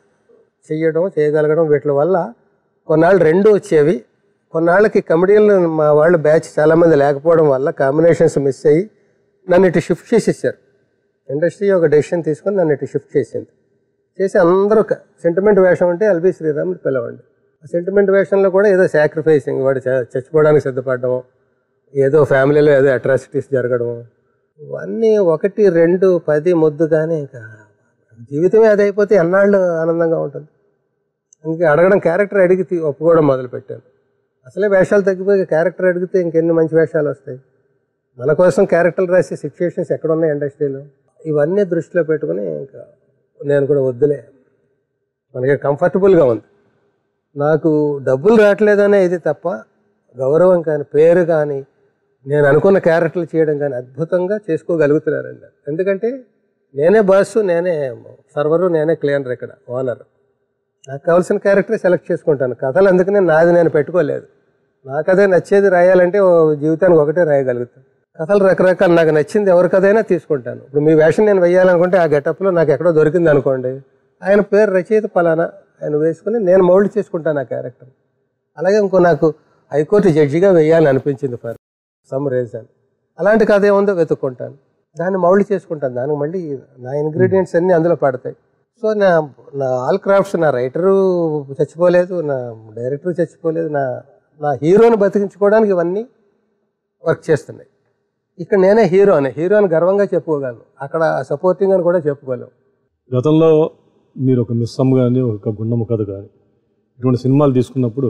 చేయగలగడం, వీటి వల్ల కొన్నాళ్ళు 2 వచ్చేవి. కొన్నాళ్ళకి కమెడీలు మా వాళ్ళు బ్యాచ్ చాలామంది లేకపోవడం వల్ల కాంబినేషన్స్ మిస్ అయ్యి నన్ను ఇటు షిఫ్ట్ చేసేసారు. ఇండస్ట్రీ ఒక డెసిషన్ తీసుకొని నన్ను ఇటు షిఫ్ట్ చేసి అందరూ సెంటిమెంట్ వేషం అంటే ఎల్బి శ్రీరామ్ పిలవండి. ఆ సెంటిమెంట్ వేషంలో కూడా ఏదో సాక్రిఫైసింగ్, వాడు చచ్చిపోవడానికి సిద్ధపడడం, ఏదో ఫ్యామిలీలో ఏదో అట్రాసిటీస్ జరగడం, ఇవన్నీ 1, 2, 10 ముద్దు. కానీ ఇంకా జీవితమే అది అయిపోతే ఎన్నాళ్ళు ఆనందంగా ఉంటుంది. అందుకే అడగడం, క్యారెక్టర్ అడిగి ఒప్పుకోవడం మొదలుపెట్టాను. అసలే వేషాలు తగ్గిపోయి క్యారెక్టర్ అడిగితే ఇంకెన్ని మంచి వేషాలు వస్తాయి. మన కోసం క్యారెక్టర్లు రాసే సిచ్యువేషన్స్ ఎక్కడున్నాయి ఇండస్ట్రీలో. ఇవన్నీ దృష్టిలో పెట్టుకుని ఇంకా నేను కూడా వద్దులే, మనకి కంఫర్టబుల్గా ఉంది. నాకు డబ్బులు రావట్లేదనే ఇది తప్ప, గౌరవం కానీ, పేరు కానీ, నేను అనుకున్న క్యారెక్టర్లు చేయడం కానీ అద్భుతంగా చేసుకోగలుగుతున్నారండి. ఎందుకంటే నేనే బాసు, నేనే సర్వరు, నేనే క్లీనర్, ఇక్కడ ఓనర్. నాకు కావాల్సిన క్యారెక్టర్ సెలెక్ట్ చేసుకుంటాను. కథలు అందుకనే నాది నేను పెట్టుకోలేదు. నాకు అదే నచ్చేది రాయాలంటే జీవితానికి ఒకటే రాయగలుగుతాను. కథలు రకరకాలు, నాకు నచ్చింది ఎవరి కథైనా తీసుకుంటాను. ఇప్పుడు మీ వేషం నేను వేయాలనుకుంటే ఆ గెటప్లో నాకు ఎక్కడో దొరికింది అనుకోండి, ఆయన పేరు రచయిత పలానా, ఆయన వేసుకుని నేను మౌల్డ్ చేసుకుంటాను ఆ క్యారెక్టర్. అలాగే నాకు హైకోర్టు జడ్జిగా వేయాలని అనిపించింది ఫర్ సమ్ రీజన్. అలాంటి కథ ఏముందో వెతుక్కుంటాను, దాన్ని మౌల్డ్ చేసుకుంటాను. దానికి మళ్ళీ నా ఇంగ్రీడియంట్స్ అన్నీ అందులో పడతాయి. సో నా ఆల్ క్రాఫ్ట్స్, నా రైటరు చచ్చిపోలేదు, నా డైరెక్టర్ చచ్చిపోలేదు, నా హీరోని బతికించుకోవడానికి ఇవన్నీ వర్క్ చేస్తున్నాయి. ఇక్కడ నేనే హీరో అని గర్వంగా చెప్పుకోగలను. అక్కడ సపోర్టింగ్ అని కూడా చెప్పుకోలేము. గతంలో మీరు ఒక మిస్సమ్ కానీ, ఒక గుండమ్మ కథ కానీ, ఇటువంటి సినిమాలు తీసుకున్నప్పుడు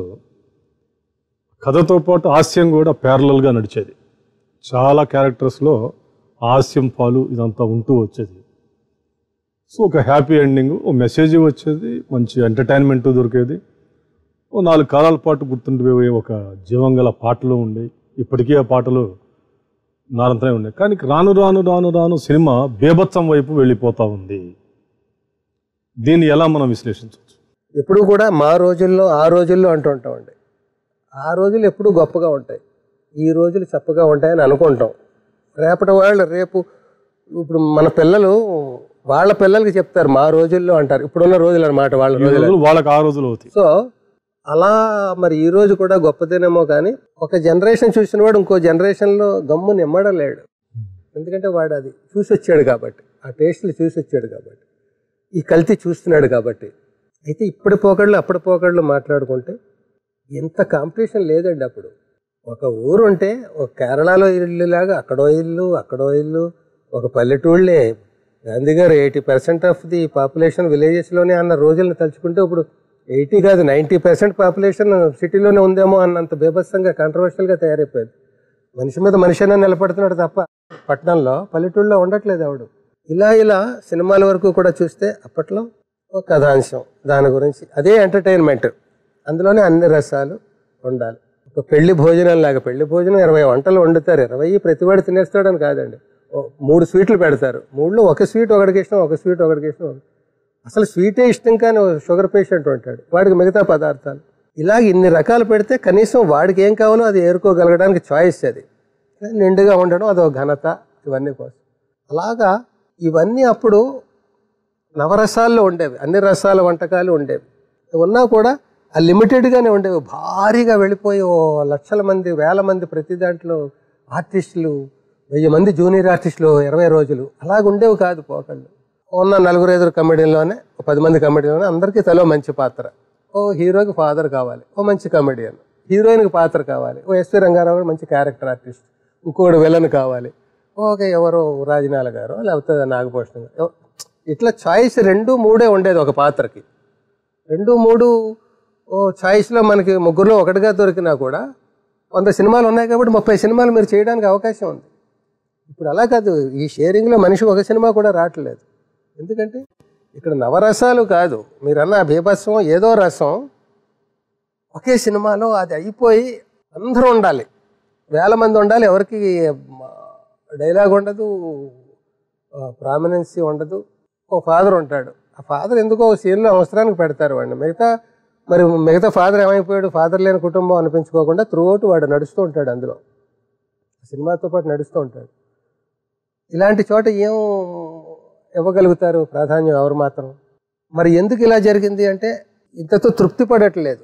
కథతో పాటు హాస్యం కూడా ప్యారలల్గా నడిచేది. చాలా క్యారెక్టర్స్లో హాస్యం పాలు ఇదంతా ఉంటూ వచ్చేది. సో ఒక హ్యాపీ ఎండింగ్, ఓ మెసేజ్ వచ్చేది, మంచి ఎంటర్టైన్మెంట్ దొరికేది. ఓ 4 కాలాల పాటు గుర్తుండిపోయే ఒక జీవంగల పాటలు ఉండేవి. ఇప్పటికీ ఆ పాటలు నారంతనే ఉన్నాయి. కానీ రాను రాను రాను రాను సినిమా బేభత్సం వైపు వెళ్ళిపోతూ ఉంది. దీన్ని ఎలా మనం విశ్లేషించవచ్చు? ఎప్పుడు కూడా మా రోజుల్లో, ఆ రోజుల్లో అంటూ ఉంటామండి. ఆ రోజులు ఎప్పుడూ గొప్పగా ఉంటాయి, ఈ రోజులు చప్పగా ఉంటాయని అనుకుంటాం. రేపటి వాళ్ళు ఇప్పుడు మన పిల్లలు వాళ్ళ పిల్లలకి చెప్తారు మా రోజుల్లో అంటారు. ఇప్పుడున్న రోజులు అనమాట, వాళ్ళ రోజులు వాళ్ళకి ఆ రోజులు అవుతాయి. సో అలా మరి ఈ రోజు కూడా గొప్పదేనేమో. కానీ ఒక జనరేషన్ చూసిన వాడు ఇంకో జనరేషన్లో గమ్ము నిమ్మడలేడు. ఎందుకంటే వాడు అది చూసి వచ్చాడు కాబట్టి, ఆ టేస్ట్లు చూసి వచ్చాడు కాబట్టి, ఈ కల్తీ చూస్తున్నాడు కాబట్టి. అయితే ఇప్పటి పోకళ్ళు అప్పటి పోకళ్ళు మాట్లాడుకుంటే ఎంత కాంపిటీషన్ లేదండి. అప్పుడు ఒక ఊరు ఉంటే, ఒక కేరళలో ఇల్లు లాగా అక్కడో ఇల్లు, ఒక పల్లెటూళ్ళే గాంధీ గారు 80% ఆఫ్ ది పాపులేషన్ విలేజెస్లోనే అన్న రోజులను తలుచుకుంటే ఇప్పుడు 80 కాదు 90% పాపులేషన్ సిటీలోనే ఉందేమో అన్నంత బీభత్సంగా కాంట్రవర్షియల్గా తయారైపోయింది. మనిషి మీద మనిషినే నిలబడుతున్నాడు తప్ప పట్టణంలో పల్లెటూళ్ళలో ఉండట్లేదు ఆవిడ. ఇలా సినిమాల వరకు కూడా చూస్తే అప్పట్లో ఒక కథాంశం దాని గురించి అదే ఎంటర్టైన్మెంట్, అందులోనే అన్ని రసాలు ఉండాలి. ఒక పెళ్లి భోజనం లాగా, పెళ్లి భోజనం 20 వంటలు వండుతారు, 20 ప్రతివాడు తినేస్తాడని కాదండి. 3 స్వీట్లు పెడతారు, 3లో ఒక స్వీట్ ఒకడికి ఇష్టం, ఒక స్వీట్ ఒకడికి ఇష్టం. అసలు స్వీటే ఇష్టం కానీ షుగర్ పేషెంట్ ఉంటాడు, వాడికి మిగతా పదార్థాలు. ఇలాగ ఇన్ని రకాలు పెడితే కనీసం వాడికి ఏం కావాలో అది ఏరుకోగలగడానికి చాయిస్, అది నిండుగా ఉండడం అదో ఘనత, ఇవన్నీ కోసం. అలాగా ఇవన్నీ అప్పుడు నవరసాల్లో ఉండేవి, అన్ని రసాల వంటకాలు ఉండేవి. ఉన్నా కూడా ఆ లిమిటెడ్గానే ఉండేవి. భారీగా వెళ్ళిపోయి లక్షల మంది, వేల మంది ప్రతి దాంట్లో ఆర్టిస్టులు, 1000 మంది జూనియర్ ఆర్టిస్టులు 20 రోజులు అలాగ ఉండేవి కాదు పోకళ్ళు. ఉన్న 4-5 కమెడియన్లోనే 10 మంది కమెడియన్లోనే అందరికీ తలో మంచి పాత్ర. ఓ హీరోకి ఫాదర్ కావాలి, ఓ మంచి కమెడియన్. హీరోయిన్కి పాత్ర కావాలి, ఓ ఎస్వి రంగారావు గారు మంచి క్యారెక్టర్ ఆర్టిస్ట్. ఇంకోటి విలన్ కావాలి, ఓకే ఎవరో రాజనాల గారు లేకపోతే నాగభూషణం గారు. ఇట్లా చాయిస్ 2-3 ఉండేది ఒక పాత్రకి. 2-3 చాయిస్లో మనకి ముగ్గురులో ఒకటిగా దొరికినా కూడా 100 సినిమాలు ఉన్నాయి కాబట్టి 30 సినిమాలు మీరు చేయడానికి అవకాశం ఉంది. ఇప్పుడు అలా కాదు, ఈ షేరింగ్లో మనిషి ఒక సినిమా కూడా రావట్లేదు. ఎందుకంటే ఇక్కడ నవరసాలు కాదు, మీరన్న బీభత్సం ఏదో రసం ఒకే సినిమాలో అది అయిపోయి అందరూ ఉండాలి, 1000 మంది ఉండాలి, ఎవరికి డైలాగ్ ఉండదు, ప్రామినెన్సీ ఉండదు. ఓ ఫాదర్ ఉంటాడు, ఆ ఫాదర్ ఎందుకో సీన్లో అవసరానికి పెడతారు వాడిని. మిగతా ఫాదర్ ఏమైపోయాడు, ఫాదర్ లేని కుటుంబం అనిపించుకోకుండా త్రూఅవుట్ వాడు నడుస్తూ ఉంటాడు, అందులో సినిమాతో పాటు నడుస్తూ ఉంటాడు. ఇలాంటి చోట ఏం ఇవ్వగలుగుతారు ప్రాధాన్యం ఎవరు మాత్రం? మరి ఎందుకు ఇలా జరిగింది అంటే ఇంతతో తృప్తి పడట్లేదు,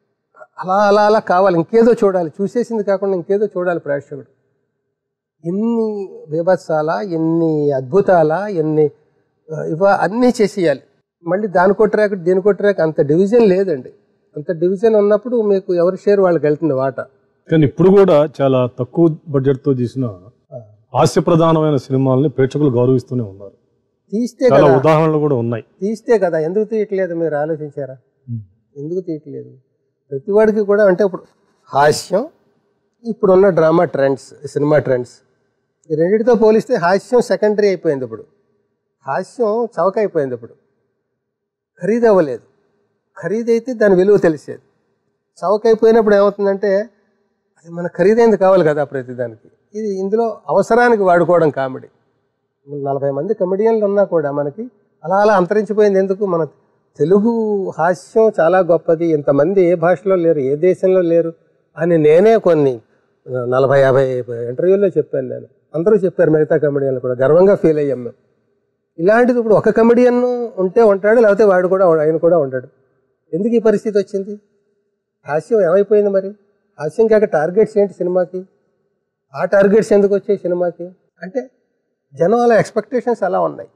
అలా కావాలి, ఇంకేదో చూడాలి, చూసేసింది కాకుండా ఇంకేదో చూడాలి ప్రేక్షకుడు. ఎన్ని బీభత్సాల, ఎన్ని అద్భుతాల, ఎన్ని అన్నీ చేసేయాలి. మళ్ళీ దానికో ట్రాక్ దీనికో ట్రాక్, అంత డివిజన్ లేదండి. అంత డివిజన్ ఉన్నప్పుడు మీకు ఎవరి షేర్ వాళ్ళకి వెళ్తుంది వాటా. కానీ ఇప్పుడు కూడా చాలా తక్కువ బడ్జెట్తో తీసిన హాస్య ప్రధానమైన సినిమాలని ప్రేక్షకులు గౌరవిస్తూనే ఉన్నారు. తీస్తే కదా ఉదాహరణలు కూడా ఉన్నాయి. తీస్తే కదా, ఎందుకు తీయట్లేదు మీరు ఆలోచించారా? ఎందుకు తీయట్లేదు? ప్రతివాడికి కూడా అంటే ఇప్పుడు హాస్యం, ఇప్పుడున్న డ్రామా ట్రెండ్స్, సినిమా ట్రెండ్స్, ఈ రెండింటితో పోలిస్తే హాస్యం సెకండరీ అయిపోయింది. ఇప్పుడు హాస్యం చౌక అయిపోయింది. ఇప్పుడు ఖరీదు అవ్వలేదు, ఖరీదైతే దాని విలువ తెలిసేది. చౌక అయిపోయినప్పుడు ఏమవుతుందంటే అది మన ఖరీదైంది కావాలి కదా ప్రతిదానికి. ఇది ఇందులో అవసరానికి వాడుకోవడం కామెడీ. 40 మంది కమెడియన్లు ఉన్నా కూడా మనకి అలా అంతరించిపోయింది. ఎందుకు? మన తెలుగు హాస్యం చాలా గొప్పది, ఇంతమంది ఏ భాషలో లేరు, ఏ దేశంలో లేరు అని నేనే కొన్ని 40-50 ఇంటర్వ్యూల్లో చెప్పాను నేను. అందరూ చెప్పారు, మిగతా కమెడియన్లు కూడా గర్వంగా ఫీల్ అయ్యాం మేము. ఇలాంటిది ఇప్పుడు ఒక కమెడియన్ ఉంటే ఉంటాడు, లేకపోతే ఆయన కూడా ఉంటాడు. ఎందుకు ఈ పరిస్థితి వచ్చింది? హాస్యం ఏమైపోయింది మరి? హాస్యం కాక టార్గెట్స్ ఏంటి సినిమాకి? ఆ టార్గెట్స్ ఎందుకు వచ్చాయి సినిమాకి అంటే జనం అలా ఎక్స్పెక్టేషన్స్ అలా ఉన్నాయి.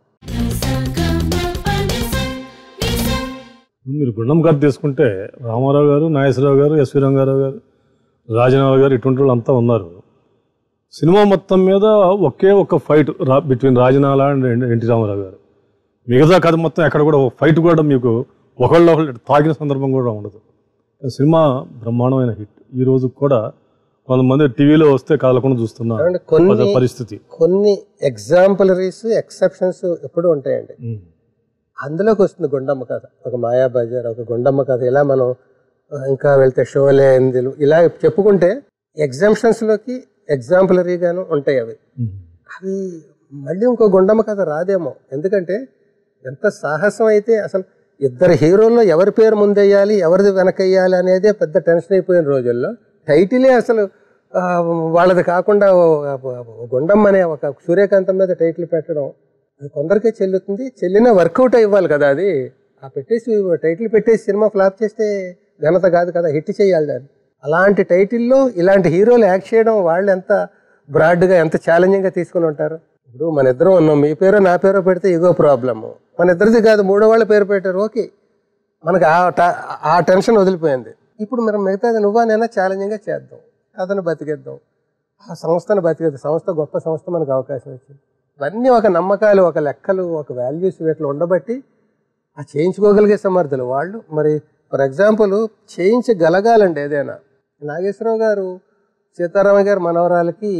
మీరు గుండం గారు తీసుకుంటే రామారావు గారు, నాగేశ్వరరావు గారు, ఎస్వి రంగారావు గారు, రాజనాల గారు, ఇటువంటి వాళ్ళు అంతా ఉన్నారు. సినిమా మొత్తం మీద ఒకే ఒక fight between Rajanala and NT Rama Rao garu. మిగతా కథ మొత్తం ఎక్కడ కూడా ఒక ఫైట్ కూడా మీకు ఒకళ్ళు తాగిన సందర్భం కూడా ఉండదు. సినిమా బ్రహ్మాండమైన హిట్. ఈ రోజు కూడా కొంతమంది టీవీలో వస్తే కాలకుండా చూస్తున్నారు పరిస్థితి. కొన్ని ఎగ్జాంపులరీస్, ఎక్సెప్షన్స్ ఎప్పుడు ఉంటాయండి. అందులోకి వస్తుంది గుండమ్మ కథ, ఒక మాయాబజార్, ఒక గుండమ్మ కథ. ఇలా మనం ఇంకా వెళ్తే షోలే ఎందులు ఇలా చెప్పుకుంటే ఎగ్జాంప్షన్స్లోకి ఎగ్జాంపులరీగాను ఉంటాయి. అవి మళ్ళీ ఇంకో గుండమ్మ కథ రాదేమో. ఎందుకంటే ఎంత సాహసం అయితే అసలు ఇద్దరు హీరోల్లో ఎవరి పేరు ముందెయ్యాలి, ఎవరిది వెనకయ్యాలి అనేదే పెద్ద టెన్షన్ అయిపోయిన రోజుల్లో టైటిలే అసలు వాళ్ళది కాకుండా గుండమ్మ అనే ఒక సూర్యకాంతం మీద టైటిల్ పెట్టడం అది కొందరికే చెల్లుతుంది. చెల్లినా వర్కౌట్ ఇవ్వాలి కదా. అది పెట్టేసి టైటిల్ పెట్టేసి సినిమా ఫ్లాప్ చేస్తే ఘనత కాదు కదా, హిట్ చేయాలి దాన్ని. అలాంటి టైటిల్లో ఇలాంటి హీరోలు యాక్ట్ చేయడం వాళ్ళు ఎంత బ్రాడ్గా, ఎంత ఛాలెంజింగ్గా తీసుకుని ఉంటారు. ఇప్పుడు మన ఇద్దరం ఉన్నాం, మీ పేరో నా పేరో పెడితే ఇగో ప్రాబ్లము. మన ఇద్దరిది కాదు, 3 వాళ్ళ పేరు పెట్టారు, ఓకే, మనకు ఆ టెన్షన్ వదిలిపోయింది. ఇప్పుడు మనం మిగతాది నువ్వానైనా ఛాలెంజింగ్గా చేద్దాం, కథను బతికేద్దాం, ఆ సంస్థను బతికేద్దాం. సంస్థ గొప్ప సంస్థ, మనకు అవకాశం వచ్చింది. ఇవన్నీ ఒక నమ్మకాలు, ఒక లెక్కలు, ఒక వాల్యూస్ వీటిలో ఉండబట్టి ఆ చేయించుకోగలిగే సమర్థులు వాళ్ళు. మరి ఫర్ ఎగ్జాంపుల్ చేయించగలగాలండి ఏదైనా. నాగేశ్వరరావు గారు సీతారామ గారి మనవరాలకి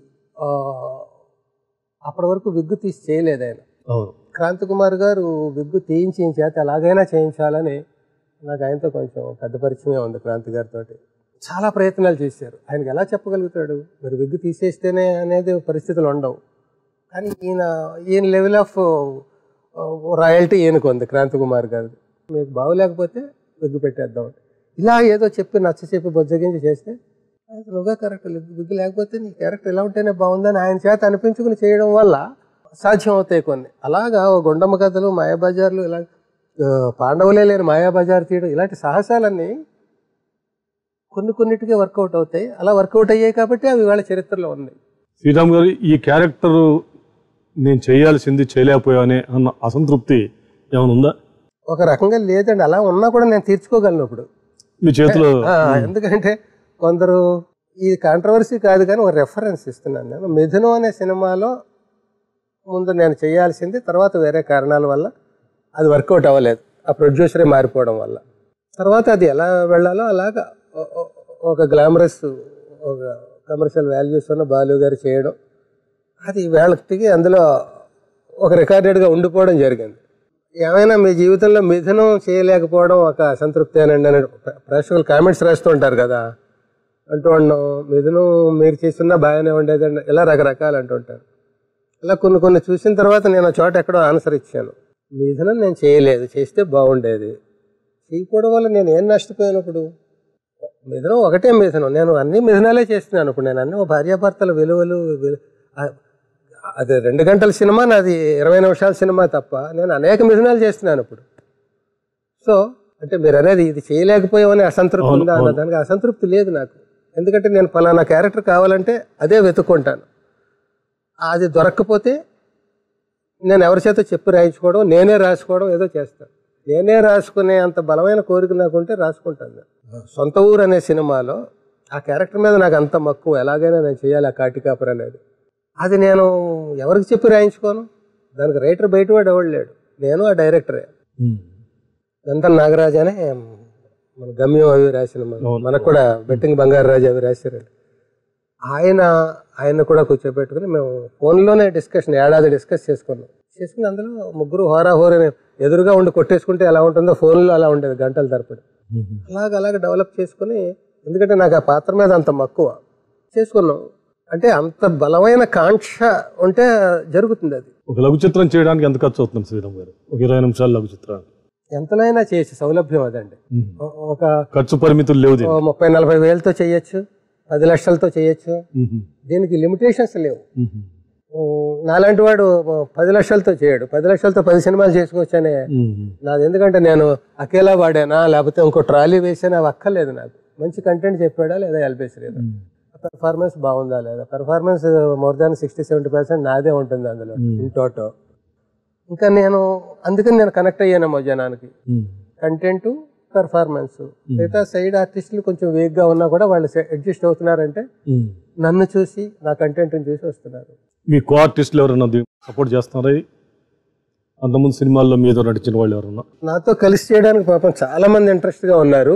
అప్పటి వరకు విగ్గు తీసి చేయలేదు ఆయన. క్రాంతి కుమార్ గారు విగ్గు తీయించి చేత ఎలాగైనా చేయించాలని, నాకు ఆయనతో కొంచెం పెద్ద పరిచయమే ఉంది. క్రాంతి గారితో చాలా ప్రయత్నాలు చేశారు. ఆయనకి ఎలా చెప్పగలుగుతాడు మీరు విగ్గు తీసేస్తేనే అనేది పరిస్థితులు ఉండవు. కానీ ఈయన లెవెల్ ఆఫ్ రాయల్టీ ఈయనకు ఉంది క్రాంతి కుమార్ గారు. మీకు బాగోలేకపోతే విగ్గు పెట్టేద్దాం, ఇలా ఏదో చెప్పి నచ్చ చెప్పి బొజ్జగించి చేస్తే నువ్వే కరెక్ట్, విగ్గు లేకపోతే నీ క్యారెక్టర్ ఎలా ఉంటేనే బాగుందని ఆయన చేత అనిపించుకుని చేయడం వల్ల సాధ్యం అవుతాయి కొన్ని. అలాగా గుండమ్మ కథలు, మాయాబజార్లు, ఇలా పాండవులే లేని మాయాబజార్ తీయడం, ఇలాంటి సాహసాలన్నీ కొన్నిటికే వర్కౌట్ అవుతాయి. అలా వర్కౌట్ అయ్యాయి కాబట్టి అవి వాళ్ళ చరిత్రలో ఉన్నాయి. శ్రీరామ్ గారు, ఈ క్యారెక్టర్ నేను చేయాల్సింది చేయలేకపోయానే అన్న అసంతృప్తి ఏమైనా ఉందా? ఒక రకంగా లేదండి, అలా ఉన్నా కూడా నేను తీర్చుకోగలను ఇప్పుడు మీ చేతిలో. ఎందుకంటే కొందరు, ఇది కాంట్రవర్సీ కాదు కానీ ఒక రెఫరెన్స్ ఇస్తున్నాను నేను. మిథునం అనే సినిమాలో ముందు నేను చేయాల్సింది, తర్వాత వేరే కారణాల వల్ల అది వర్కౌట్ అవ్వలేదు, ఆ ప్రొడ్యూసరే మారిపోవడం వల్ల. తర్వాత అది ఎలా వెళ్ళాలో అలాగా ఒక గ్లామరస్, ఒక కమర్షియల్ వాల్యూస్ ఉన్న బాలు గారు చేయడం, అది వేళకి అందులో ఒక రికార్డెడ్గా ఉండిపోవడం జరిగింది. ఏమైనా మీ జీవితంలో మిథునం చేయలేకపోవడం ఒక అసంతృప్తి అనండి అని ప్రేక్షకులు కామెంట్స్ రాస్తూ ఉంటారు కదా. అంటూ ఉన్నాం మిథునం మీరు చేస్తున్నా బాగానే ఉండేదండి, ఇలా రకరకాలు అంటుంటారు. ఇలా కొన్ని చూసిన తర్వాత నేను ఆ చోట ఎక్కడో ఆన్సర్ ఇచ్చాను. మిథునం నేను చేయలేదు, చేస్తే బాగుండేది. చేయకపోవడం వల్ల నేను ఏం నష్టపోయాను? ఇప్పుడు మిథునం ఒకటే మిథునం, నేను అన్ని మిథునాలే చేస్తున్నాను. ఇప్పుడు నేను అన్ని భార్యాభర్తల విలువలు, అది 2 గంటల సినిమా, నాది 20 నిమిషాల సినిమా తప్ప నేను అనేక మిథునాలు చేస్తున్నాను ఇప్పుడు. సో అంటే మీరు అనేది ఇది చేయలేకపోయామని అసంతృప్తి ఉందా అన్న దానికి అసంతృప్తి లేదు నాకు. ఎందుకంటే నేను ఫలానా క్యారెక్టర్ కావాలంటే అదే వెతుక్కుంటాను. అది దొరక్కపోతే నేను ఎవరి చేత చెప్పి రాయించుకోవడం, నేనే రాసుకోవడం ఏదో చేస్తాను. నేనే రాసుకునే అంత బలమైన కోరిక నాకుంటే రాసుకుంటాను. సొంత ఊరు అనే సినిమాలో ఆ క్యారెక్టర్ మీద నాకు అంత మక్కువ, ఎలాగైనా నేను చేయాలి ఆ కాటికాపర్ అనేది. అది నేను ఎవరికి చెప్పి రాయించుకోను, దానికి రైటర్ బయటవాడు ఎవడు లేడు, నేను ఆ డైరెక్టరే. దంతన్ నాగరాజ్ అనే మన గమ్యం అవి రాసిన, మనకు కూడా బెట్టింగ్ బంగారు రాజు అవి రాశారండి. ఆయన కూడా కూర్చోబెట్టుకుని మేము ఫోన్లోనే డిస్కషన్, ఏడాది డిస్కస్ చేసుకుని అందులో ముగ్గురు హోరాహోరని ఎదురుగా ఉండి కొట్టేసుకుంటే ఎలా ఉంటుందో ఫోన్లో అలా ఉండేది గంటల తరపుడు. అలాగ డెవలప్ చేసుకుని, ఎందుకంటే నాకు ఆ పాత్ర మీద అంత మక్కువ చేసుకున్నాం. అంటే అంత బలమైన కాంక్ష ఉంటే జరుగుతుంది. అది ఒక లఘు చిత్రం చేయడానికి ఎంత ఖర్చు అవుతుంది శ్రీరామ్ గారు? ఒక 20 నిమిషాల లఘు చిత్రం ఎంతనైనా చేసి సౌలభ్యం అదండి. ఒక ఖర్చు పరిమితులు లేవు, 30-40 వేలతో చేయొచ్చు, 10 లక్షలతో చేయొచ్చు, దీనికి లిమిటేషన్స్ లేవు. నాలాంటి వాడు 10 లక్షలతో చేయడు, 10 లక్షలతో 10 సినిమాలు చేసుకోవచ్చనే నాది. ఎందుకంటే నేను అకేలా వాడానా లేకపోతే ఇంకో ట్రాలీ వేసానా అవి అక్కర్లేదు నాకు. మంచి కంటెంట్ చెప్పాడా లేదా, ఎల్బేసి లేదా, పెర్ఫార్మెన్స్ బాగుందా లేదా. పెర్ఫార్మెన్స్ మోర్ దాన్ 60-70% నాదే ఉంటుంది అందులో ఇన్ టోటో. ఇంకా నేను అందుకని నేను కనెక్ట్ అయ్యానేమో జనానికి, కంటెంట్, పెర్ఫార్మెన్స్. మిగతా సైడ్ ఆర్టిస్టులు కొంచెం వీక్గా ఉన్నా కూడా వాళ్ళు అడ్జస్ట్ అవుతున్నారంటే నన్ను చూసి, నా కంటెంట్ని చూసి వస్తున్నారు. మీ కో ఆర్టిస్టులు ఎవరన్నా సపోర్ట్ చేస్తున్నారా? అంతకుముందు సినిమాల్లో మీతో నటించిన వాళ్ళు ఎవరన్నా? నాతో కలిసి చేయడానికి పాపం చాలా మంది ఇంట్రెస్ట్గా ఉన్నారు.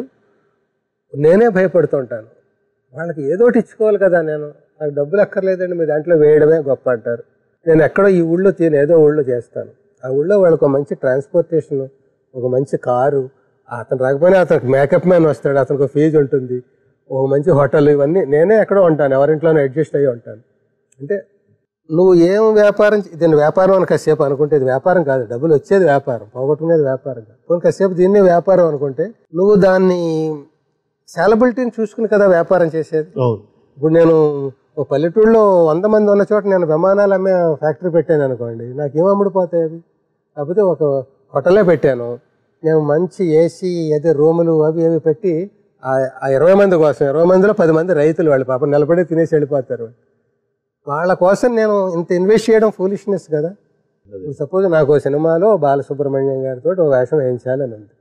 నేనే భయపడుతుంటాను, వాళ్ళకి ఏదోటి ఇచ్చుకోవాలి కదా. నాకు డబ్బులు అక్కర్లేదండి, మీ దాంట్లో వేయడమే గొప్ప అంటారు. నేను ఎక్కడో ఈ ఊళ్ళో ఏదో ఊళ్ళో చేస్తాను. ఆ ఊళ్ళో వాళ్ళకి ఒక మంచి ట్రాన్స్పోర్టేషన్, ఒక మంచి కారు, అతను రాకపోయినా అతనికి మేకప్ మ్యాన్ వస్తాడు, అతనికి ఒక ఫీజు ఉంటుంది, ఒక మంచి హోటల్, ఇవన్నీ నేనే ఎక్కడో ఉంటాను, ఎవరింట్లోనే అడ్జస్ట్ అయ్యి ఉంటాను. అంటే నువ్వు ఏం వ్యాపారం, దీన్ని వ్యాపారం అని కాసేపు అనుకుంటే ఇది వ్యాపారం కాదు, డబ్బులు వచ్చేది వ్యాపారం, పోగొట్టుకునేది వ్యాపారం కాదు. కొన్ని కాసేపు దీన్నే వ్యాపారం అనుకుంటే నువ్వు దాన్ని సాలబిలిటీని చూసుకుని కదా వ్యాపారం చేసేది. ఇప్పుడు నేను ఓ పల్లెటూళ్ళలో 100 మంది ఉన్న చోట నేను విమానాలు అమ్మే ఫ్యాక్టరీ పెట్టాను అనుకోండి, నాకేం అమ్ముడిపోతాయి అవి. కాకపోతే ఒక హోటలే పెట్టాను నేను, మంచి ఏసీ అదే రూములు అవి పెట్టి ఆ 20 మంది కోసం, 20 మందిలో 10 మంది రైతులు, వాళ్ళు పాపం నిలబడి తినేసి వెళ్ళిపోతారు. వాళ్ళ కోసం నేను ఇంత ఇన్వెస్ట్ చేయడం ఫూలిష్నెస్ కదా. సపోజ్ నాకు సినిమాలో బాలసుబ్రహ్మణ్యం గారితో ఓ వేషం వేయించాలని ఉంది,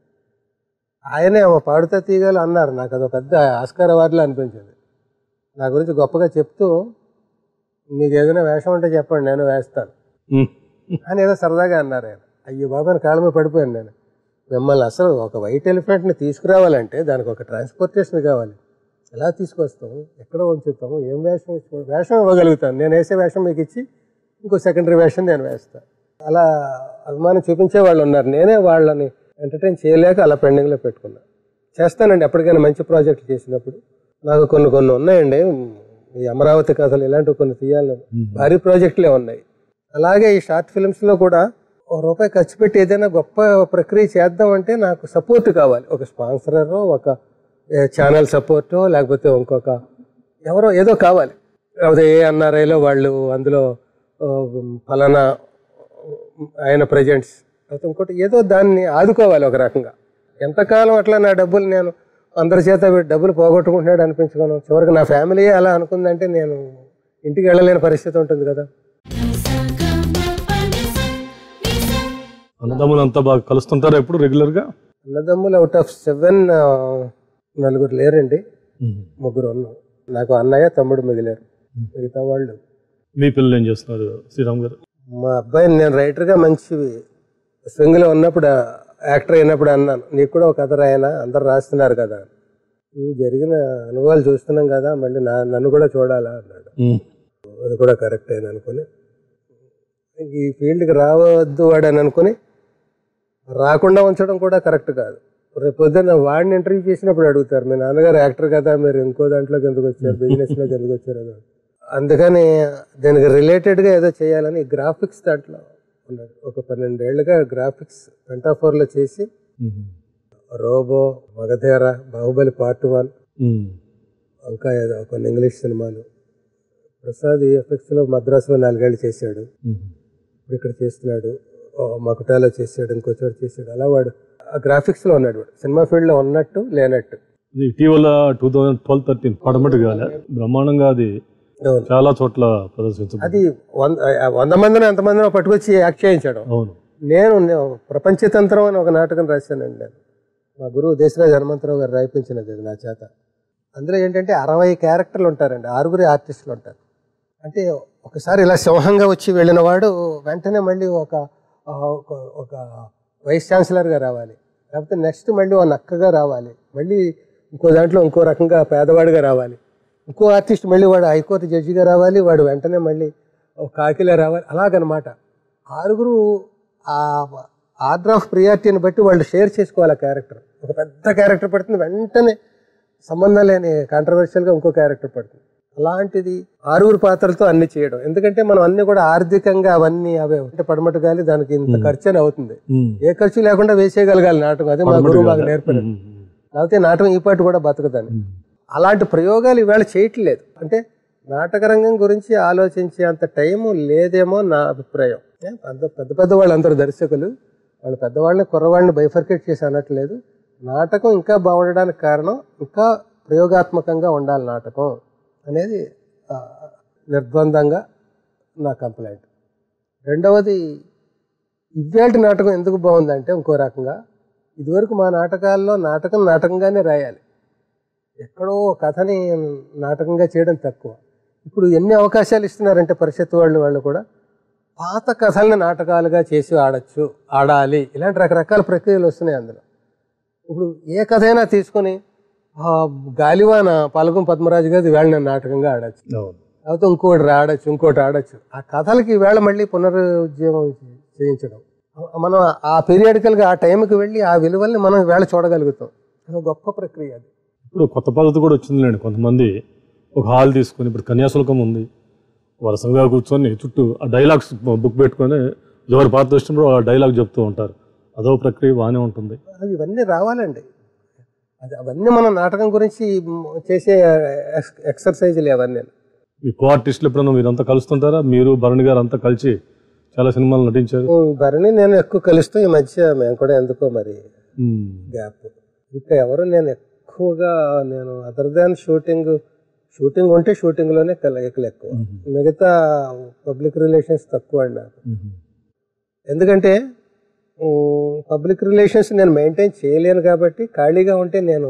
ఆయనే పాడుతా తీగలు అన్నారు, నాకు అదొక పెద్ద ఆస్కార్ అవార్డులో అనిపించింది. నా గురించి గొప్పగా చెప్తూ, మీకు ఏదైనా వేషం ఉంటే చెప్పండి నేను వేస్తాను. అని ఏదో సరదాగా అన్నారు ఆయన. అయ్యో బాబా అని కాళ్ళ మీద పడిపోయాను నేను. మిమ్మల్ని అసలు ఒక వైట్ ఎలిఫెంట్ని తీసుకురావాలంటే దానికి ఒక ట్రాన్స్పోర్టేషన్ కావాలి. ఎలా తీసుకొస్తాము, ఎక్కడ ఉంచుతాము, ఏం వేషం వేషం ఇవ్వగలుగుతాను. నేను వేసే వేషం మీకు ఇచ్చి ఇంకో సెకండరీ వేషం నేను వేస్తాను. అలా అభిమానం చూపించే వాళ్ళు ఉన్నారు. నేనే వాళ్ళని ఎంటర్టైన్ చేయలేక అలా పెండింగ్లో పెట్టుకున్నాను. చేస్తానండి ఎప్పటికైనా మంచి ప్రాజెక్టులు చేసినప్పుడు. నాకు కొన్ని ఉన్నాయండి, ఈ అమరావతి కథలు ఇలాంటివి కొన్ని తీయాలి, భారీ ప్రాజెక్టులే ఉన్నాయి. అలాగే ఈ షార్ట్ ఫిల్మ్స్లో కూడా ₹1 ఖర్చు పెట్టి ఏదైనా గొప్ప ప్రక్రియ చేద్దామంటే నాకు సపోర్ట్ కావాలి. ఒక స్పాన్సరో, ఒక ఛానల్ సపోర్టో, లేకపోతే ఇంకొక ఎవరో ఏదో కావాలి. లేకపోతే ANRIలో వాళ్ళు అందులో ఫలానా ఆయన ప్రజెంట్స్, లేకపోతే ఇంకోటి ఏదో దాన్ని ఆదుకోవాలి ఒక రకంగా. ఎంతకాలం అట్లా నా డబ్బులు నేను అందరి చేత డబ్బులు పోగొట్టుకుంటున్నాడు అనిపించుకోను. చివరికి నా ఫ్యామిలీయే అలా అనుకుందంటే నేను ఇంటికి వెళ్ళలేని పరిస్థితి ఉంటుంది కదా. అన్నదమ్ములు అంతా బాగా కలుస్తుంటారా ఎప్పుడు రెగ్యులర్గా? అన్నదమ్ములు అవుట్ ఆఫ్ 7 నలుగురు లేరండి, 3 ఉన్నాం. నాకు అన్నయ్య తమ్ముడు మిగిలారు. మిగతా వాళ్ళు. మీ పిల్లలు ఏం చేస్తున్నారు శ్రీరామ్ గారు? మా అబ్బాయిని నేను రైటర్గా మంచి స్వింగ్లో ఉన్నప్పుడు, యాక్టర్ అయినప్పుడు అన్నాను, నీకు కూడా ఒక కథ రాయనా, అందరు రాస్తున్నారు కదా, జరిగిన అనుభవాలు చూస్తున్నాం కదా, మళ్ళీ నన్ను కూడా చూడాలా అన్నాడు. అది కూడా కరెక్ట్ అని అనుకుని ఈ ఫీల్డ్కి రావద్దు వాడు అని అనుకుని, రాకుండా ఉంచడం కూడా కరెక్ట్ కాదు. రేపు పొద్దున్న వాడిని ఇంటర్వ్యూ చేసినప్పుడు అడుగుతారు, మీ నాన్నగారు యాక్టర్ కదా, మీరు ఇంకో దాంట్లోకి ఎందుకు వచ్చారు, బిజినెస్లోకి ఎందుకు వచ్చారు అని. అందుకని దానికి రిలేటెడ్గా ఏదో చేయాలని గ్రాఫిక్స్ దాంట్లో ఉన్నాడు. ఒక 12 ఏళ్ళుగా గ్రాఫిక్స్ పెంటాఫోర్లో చేసి, రోబో, మగధేర, బాహుబలి పార్ట్ 1, ఇంకా ఏదో కొన్ని ఇంగ్లీష్ సినిమాలు. ప్రసాద్ EFXలో మద్రాసులో 4 ఏళ్ళు చేశాడు. ఇప్పుడు ఇక్కడ చేస్తున్నాడు. మకుటాలో చేశాడు, ఇంకో చోట చేశాడు. అలా వాడు ఆ గ్రాఫిక్స్లో ఉన్నాడు. వాడు సినిమా ఫీల్డ్లో ఉన్నట్టు లేనట్టు. ఇటీవల 2012-13 పడమటి గాలి బ్రహ్మాండంగా అది చాలా చోట్ల ప్రదర్శించబడింది. అది 100 మందిని ఎంతమందినో పట్టుకొచ్చి యాక్ట్ చేయించాడు. అవును. నేను ప్రపంచతంత్రం అని ఒక నాటకం రాశానండి. నేను మా గురువు దేశరాజ్ హనుమంతరావు గారు రాయిపించినది అది నా చేత. అందులో ఏంటంటే 60 క్యారెక్టర్లు ఉంటారండి, 6 ఆర్టిస్టులు ఉంటారు. అంటే ఒకసారి ఇలా సింహంగా వచ్చి వెళ్ళిన వాడు వెంటనే మళ్ళీ ఒక వైస్ ఛాన్సలర్గా రావాలి, లేకపోతే నెక్స్ట్ మళ్ళీ ఒక నక్కగా రావాలి, మళ్ళీ ఇంకో దాంట్లో ఇంకో రకంగా పేదవాడిగా రావాలి, ఇంకో ఆర్టిస్ట్ మళ్ళీ వాడు హైకోర్టు జడ్జిగా రావాలి, వాడు వెంటనే మళ్ళీ ఒక కాకిలా రావాలి. అలాగనమాట 6 ఆ ఆర్డర్ ఆఫ్ ప్రియారిటీని బట్టి వాళ్ళు షేర్ చేసుకోవాలి. ఆ క్యారెక్టర్ ఒక పెద్ద క్యారెక్టర్ పడుతుంది, వెంటనే సంబంధం లేని కాంట్రవర్షియల్గా ఇంకో క్యారెక్టర్ పడుతుంది. అలాంటిది 6 పాత్రలతో అన్ని చేయడం. ఎందుకంటే మనం అన్ని కూడా ఆర్థికంగా అవన్నీ అవే అంటే పడమటి గాలి దానికి ఇంత ఖర్చు అని అవుతుంది. ఏ ఖర్చు లేకుండా వేసేయగలగాలి నాటకం. అదే మా గురువు మాకు నేర్పలేదు. లేకపోతే నాటకం ఈ పాటు కూడా బతకదని. అలాంటి ప్రయోగాలు ఈవేళ చేయట్లేదు. అంటే నాటక రంగం గురించి ఆలోచించే అంత టైము లేదేమో నా అభిప్రాయం. అంత పెద్ద వాళ్ళందరూ దర్శకులు, వాళ్ళు పెద్దవాళ్ళని కుర్రవాళ్ళని బైఫర్కేట్ చేసి అనట్లేదు. నాటకం ఇంకా బాగుండడానికి కారణం ఇంకా ప్రయోగాత్మకంగా ఉండాలి నాటకం అనేది నిర్బంధంగా నా కంప్లైంట్. రెండవది, ఇవ్వాల్టి నాటకం ఎందుకు బాగుందంటే ఇంకో రకంగా, ఇదివరకు మా నాటకాల్లో నాటకంగానే రాయాలి, ఎక్కడో కథని నాటకంగా చేయడం తక్కువ. ఇప్పుడు ఎన్ని అవకాశాలు ఇస్తున్నారంటే పరిషత్ వాళ్ళు కూడా పాత కథల్ని నాటకాలుగా చేసి ఆడాలి, ఇలాంటి రకరకాల ప్రక్రియలు వస్తున్నాయి అందులో. ఇప్పుడు ఏ కథ అయినా తీసుకొని గాలివాన పాలకం పద్మరాజు గారి ఈవేళ నేను నాటకంగా ఆడచ్చు, లేకపోతే ఇంకోటి ఆడచ్చు. ఆ కథలకి ఈవేళ మళ్ళీ పునరుజ్జీవం చేయించడం, మనం ఆ పీరియాడికల్గా ఆ టైంకి వెళ్ళి ఆ విలువల్ని మనం ఈవేళ చూడగలుగుతాం. అది గొప్ప ప్రక్రియ. అది ఇప్పుడు కొత్త పద్ధతి కూడా వచ్చిందిలేండి. కొంతమంది ఒక హాల్ తీసుకొని, ఇప్పుడు కన్యాశుల్కం ఉంది, వరుసగా కూర్చొని చుట్టూ ఆ డైలాగ్స్ బుక్ పెట్టుకొని ఎవరి పాత్ర ఇష్టంలో ఆ డైలాగ్ చెప్తూ ఉంటారు. అదో ప్రక్రియ బాగానే ఉంటుంది. అది ఇవన్నీ రావాలండి. అవన్నీ మనం నాటకం గురించి చేసే ఎక్సర్సైజులు అవన్నీ. మీ కో ఆర్టిస్టులు ఎప్పుడన్నా మీరంతా కలుస్తుంటారా? మీరు భరణి గారు అంతా కలిసి చాలా సినిమాలు నటించారు. భరణి నేను ఎక్కువ కలుస్తూ, ఈ మధ్య మేము కూడా ఎందుకో మరి గ్యాప్. ఇంకా ఎవరు నేను ఎక్కువగా అదర్ దాన్ షూటింగ్ ఉంటే షూటింగ్లోనే కలయికలు ఎక్కువ, మిగతా పబ్లిక్ రిలేషన్స్ తక్కువ అండి నాకు. ఎందుకంటే పబ్లిక్ రిలేషన్స్ నేను మెయింటైన్ చేయలేను కాబట్టి, ఖాళీగా ఉంటే నేను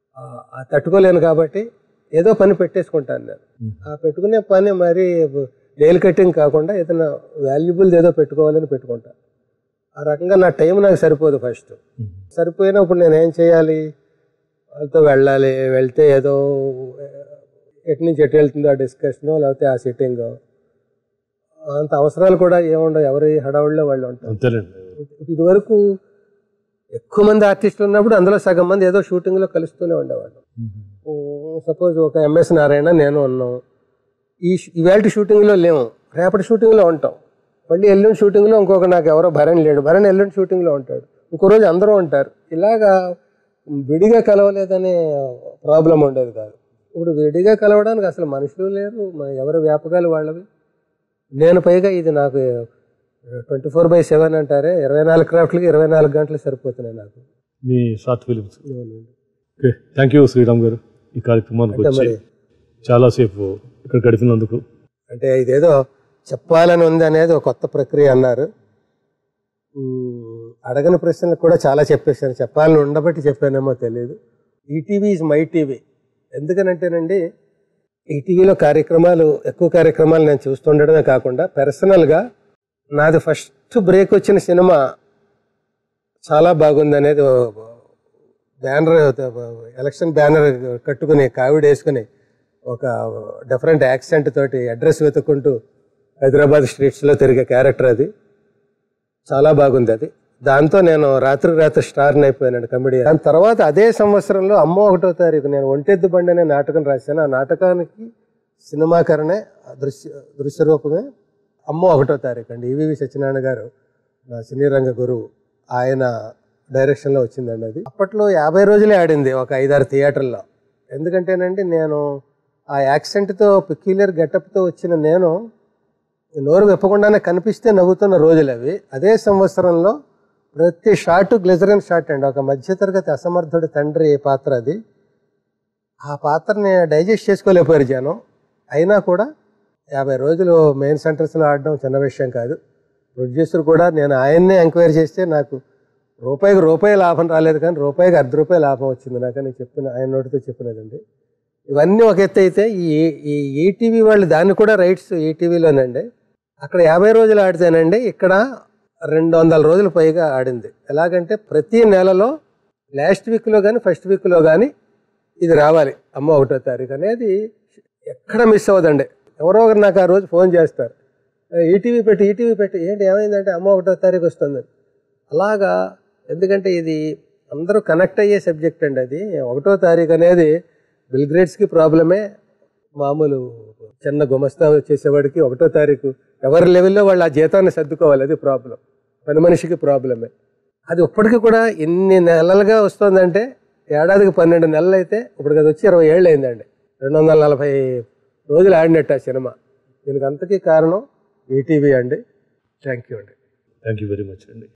తట్టుకోలేను కాబట్టి ఏదో పని పెట్టేసుకుంటాను నేను. ఆ పెట్టుకునే పని మరి నెయిల్ కటింగ్ కాకుండా ఏదైనా వాల్యుబుల్ ఏదో పెట్టుకోవాలని పెట్టుకుంటా. ఆ రకంగా నా టైం నాకు సరిపోదు. ఫస్ట్ సరిపోయినప్పుడు నేను ఏం చేయాలి, వాళ్ళతో వెళ్ళాలి. వెళ్తే ఏదో ఎటు నుంచి ఎటు వెళ్తుందో ఆ డిస్కషను, లేకపోతే ఆ సిట్టింగ్, అంత అవసరాలు కూడా ఏముండవు. ఎవరి హడావుల్లో వాళ్ళు ఉంటారు. ఇదివరకు ఎక్కువ మంది ఆర్టిస్టులు ఉన్నప్పుడు అందులో సగం మంది ఏదో షూటింగ్లో కలుస్తూనే ఉండేవాళ్ళు. సపోజ్ ఒక ఎంఎస్ నారాయణ నేను ఉన్నాం, ఈవేళ షూటింగ్లో లేము, రేపటి షూటింగ్లో ఉంటాం. మళ్ళీ ఎల్లుండి షూటింగ్లో ఇంకొక నాకు ఎవరో భరణ్ లేడు, భరణ్ ఎల్లుండి షూటింగ్లో ఉంటాడు, ఇంకో రోజు అందరూ ఉంటారు. ఇలాగా విడిగా కలవలేదనే ప్రాబ్లం ఉండేది కాదు. ఇప్పుడు విడిగా కలవడానికి అసలు మనుషులు లేరు, ఎవరి వ్యాపకాలు వాళ్ళవి. నేను పైగా ఇది నాకు 24/7 అంటారే, 24 క్రాఫ్ట్లకి 24 గంటలు సరిపోతున్నాయి నాకు. మీ short films. Okay, thank you Sriram garu. ఈ కార్యక్రమానికి వచ్చి చాలాసేపు ఇక్కడ గడిపినందుకు. అంటే ఇదేదో చెప్పాలని ఉంది అనేది ఒక కొత్త ప్రక్రియ అన్నారు. అడగని ప్రశ్నలకు కూడా చాలా చెప్పేశాను. చెప్పాలని ఉండబట్టి చెప్పానేమో తెలియదు. ETV is my TV. ఎందుకనంటేనండి, ఈటీవీలో ఎక్కువ కార్యక్రమాలు నేను చూస్తుండడమే కాకుండా పర్సనల్గా నాది ఫస్ట్ బ్రేక్ వచ్చిన సినిమా చాలా బాగుంది అనేది బ్యానర్, ఎలక్షన్ బ్యానర్ కట్టుకుని కావిడ వేసుకుని ఒక డిఫరెంట్ యాక్సెంట్ తోటి అడ్రస్ వెతుక్కుంటూ హైదరాబాద్ స్ట్రీట్స్లో తిరిగే క్యారెక్టర్ అది చాలా బాగుంది. అది దాంతో నేను రాత్రి స్టార్ని అయిపోయానండి కమెడీ. దాని తర్వాత అదే సంవత్సరంలో అమ్మో 1వ తారీఖు నేను ఒంటెద్దు బండి అనే నాటకం రాశాను. ఆ నాటకానికి సినిమాకరణే దృశ్య రూపమే అమ్మో 1వ తారీఖు అండి. ఈవీవి సత్యనారాయణ గారు నా సినీ రంగ గురువు, ఆయన డైరెక్షన్లో వచ్చిందండి. అది అప్పట్లో 50 రోజులే ఆడింది ఒక 5-6 థియేటర్లో. ఎందుకంటేనండి నేను ఆ యాక్సెంట్తో పిక్యులర్ గెటప్తో వచ్చిన నేను నోరు విప్పకుండానే కనిపిస్తే నవ్వుతున్న రోజులు అవి. అదే సంవత్సరంలో ప్రతి షాటు గ్లిజరిన్ షాట్ అండి. ఒక మధ్యతరగతి అసమర్థుడి తండ్రి పాత్ర అది. ఆ పాత్రని డైజెస్ట్ చేసుకోలేకపోయారు జనం. అయినా కూడా 50 రోజులు మెయిన్ సెంటర్స్లో ఆడడం చిన్న విషయం కాదు. ప్రొడ్యూసర్ కూడా నేను ఆయన్నే ఎంక్వైరీ చేస్తే నాకు రూపాయి లాభం రాలేదు, కానీ రూపాయికి ₹10 లాభం వచ్చింది నాకని ఆయన నోటితో చెప్పినదండి. ఇవన్నీ ఒక ఎత్తు అయితే ఈ ఈటీవీ వాళ్ళు దాన్ని కూడా రైట్స్ ఈటీవీలోనండి అక్కడ 50 రోజులు ఆడితేనండి ఇక్కడ 200 రోజులు పైగా ఆడింది. ఎలాగంటే ప్రతి నెలలో లాస్ట్ వీక్లో కానీ ఫస్ట్ వీక్లో కానీ ఇది రావాలి అమ్మ 1వ తారీఖు అనేది ఎక్కడ మిస్ అవ్వదండి. ఎవరో ఒకరు నాకు ఆ రోజు ఫోన్ చేస్తారు, ఈటీవీ పెట్టి ఏంటి ఏమైందంటే అమ్మ 1వ తారీఖు వస్తుంది. అలాగా, ఎందుకంటే ఇది అందరూ కనెక్ట్ అయ్యే సబ్జెక్ట్ అండి. అది 1వ తారీఖు అనేది బిల్ గ్రేట్స్కి ప్రాబ్లమే, మామూలు చిన్న గుమస్తా చేసేవాడికి 1వ తారీఖు ఎవరి లెవెల్లో వాళ్ళు ఆ జీతాన్ని సర్దుకోవాలి, అది ప్రాబ్లం. పని మనిషికి ప్రాబ్లమే. అది ఇప్పటికీ కూడా ఎన్ని నెలలుగా వస్తుందంటే ఏడాదికి 12 నెలలు అయితే ఇప్పటికి అది వచ్చి 20 ఏళ్ళు అయిందండి. 240 రోజులు ఆడినట్టు ఆ సినిమా. దీనికి అంతకీ కారణం ఈటీవీ అండి. థ్యాంక్ యూ అండి. థ్యాంక్ యూ వెరీ మచ్ అండి.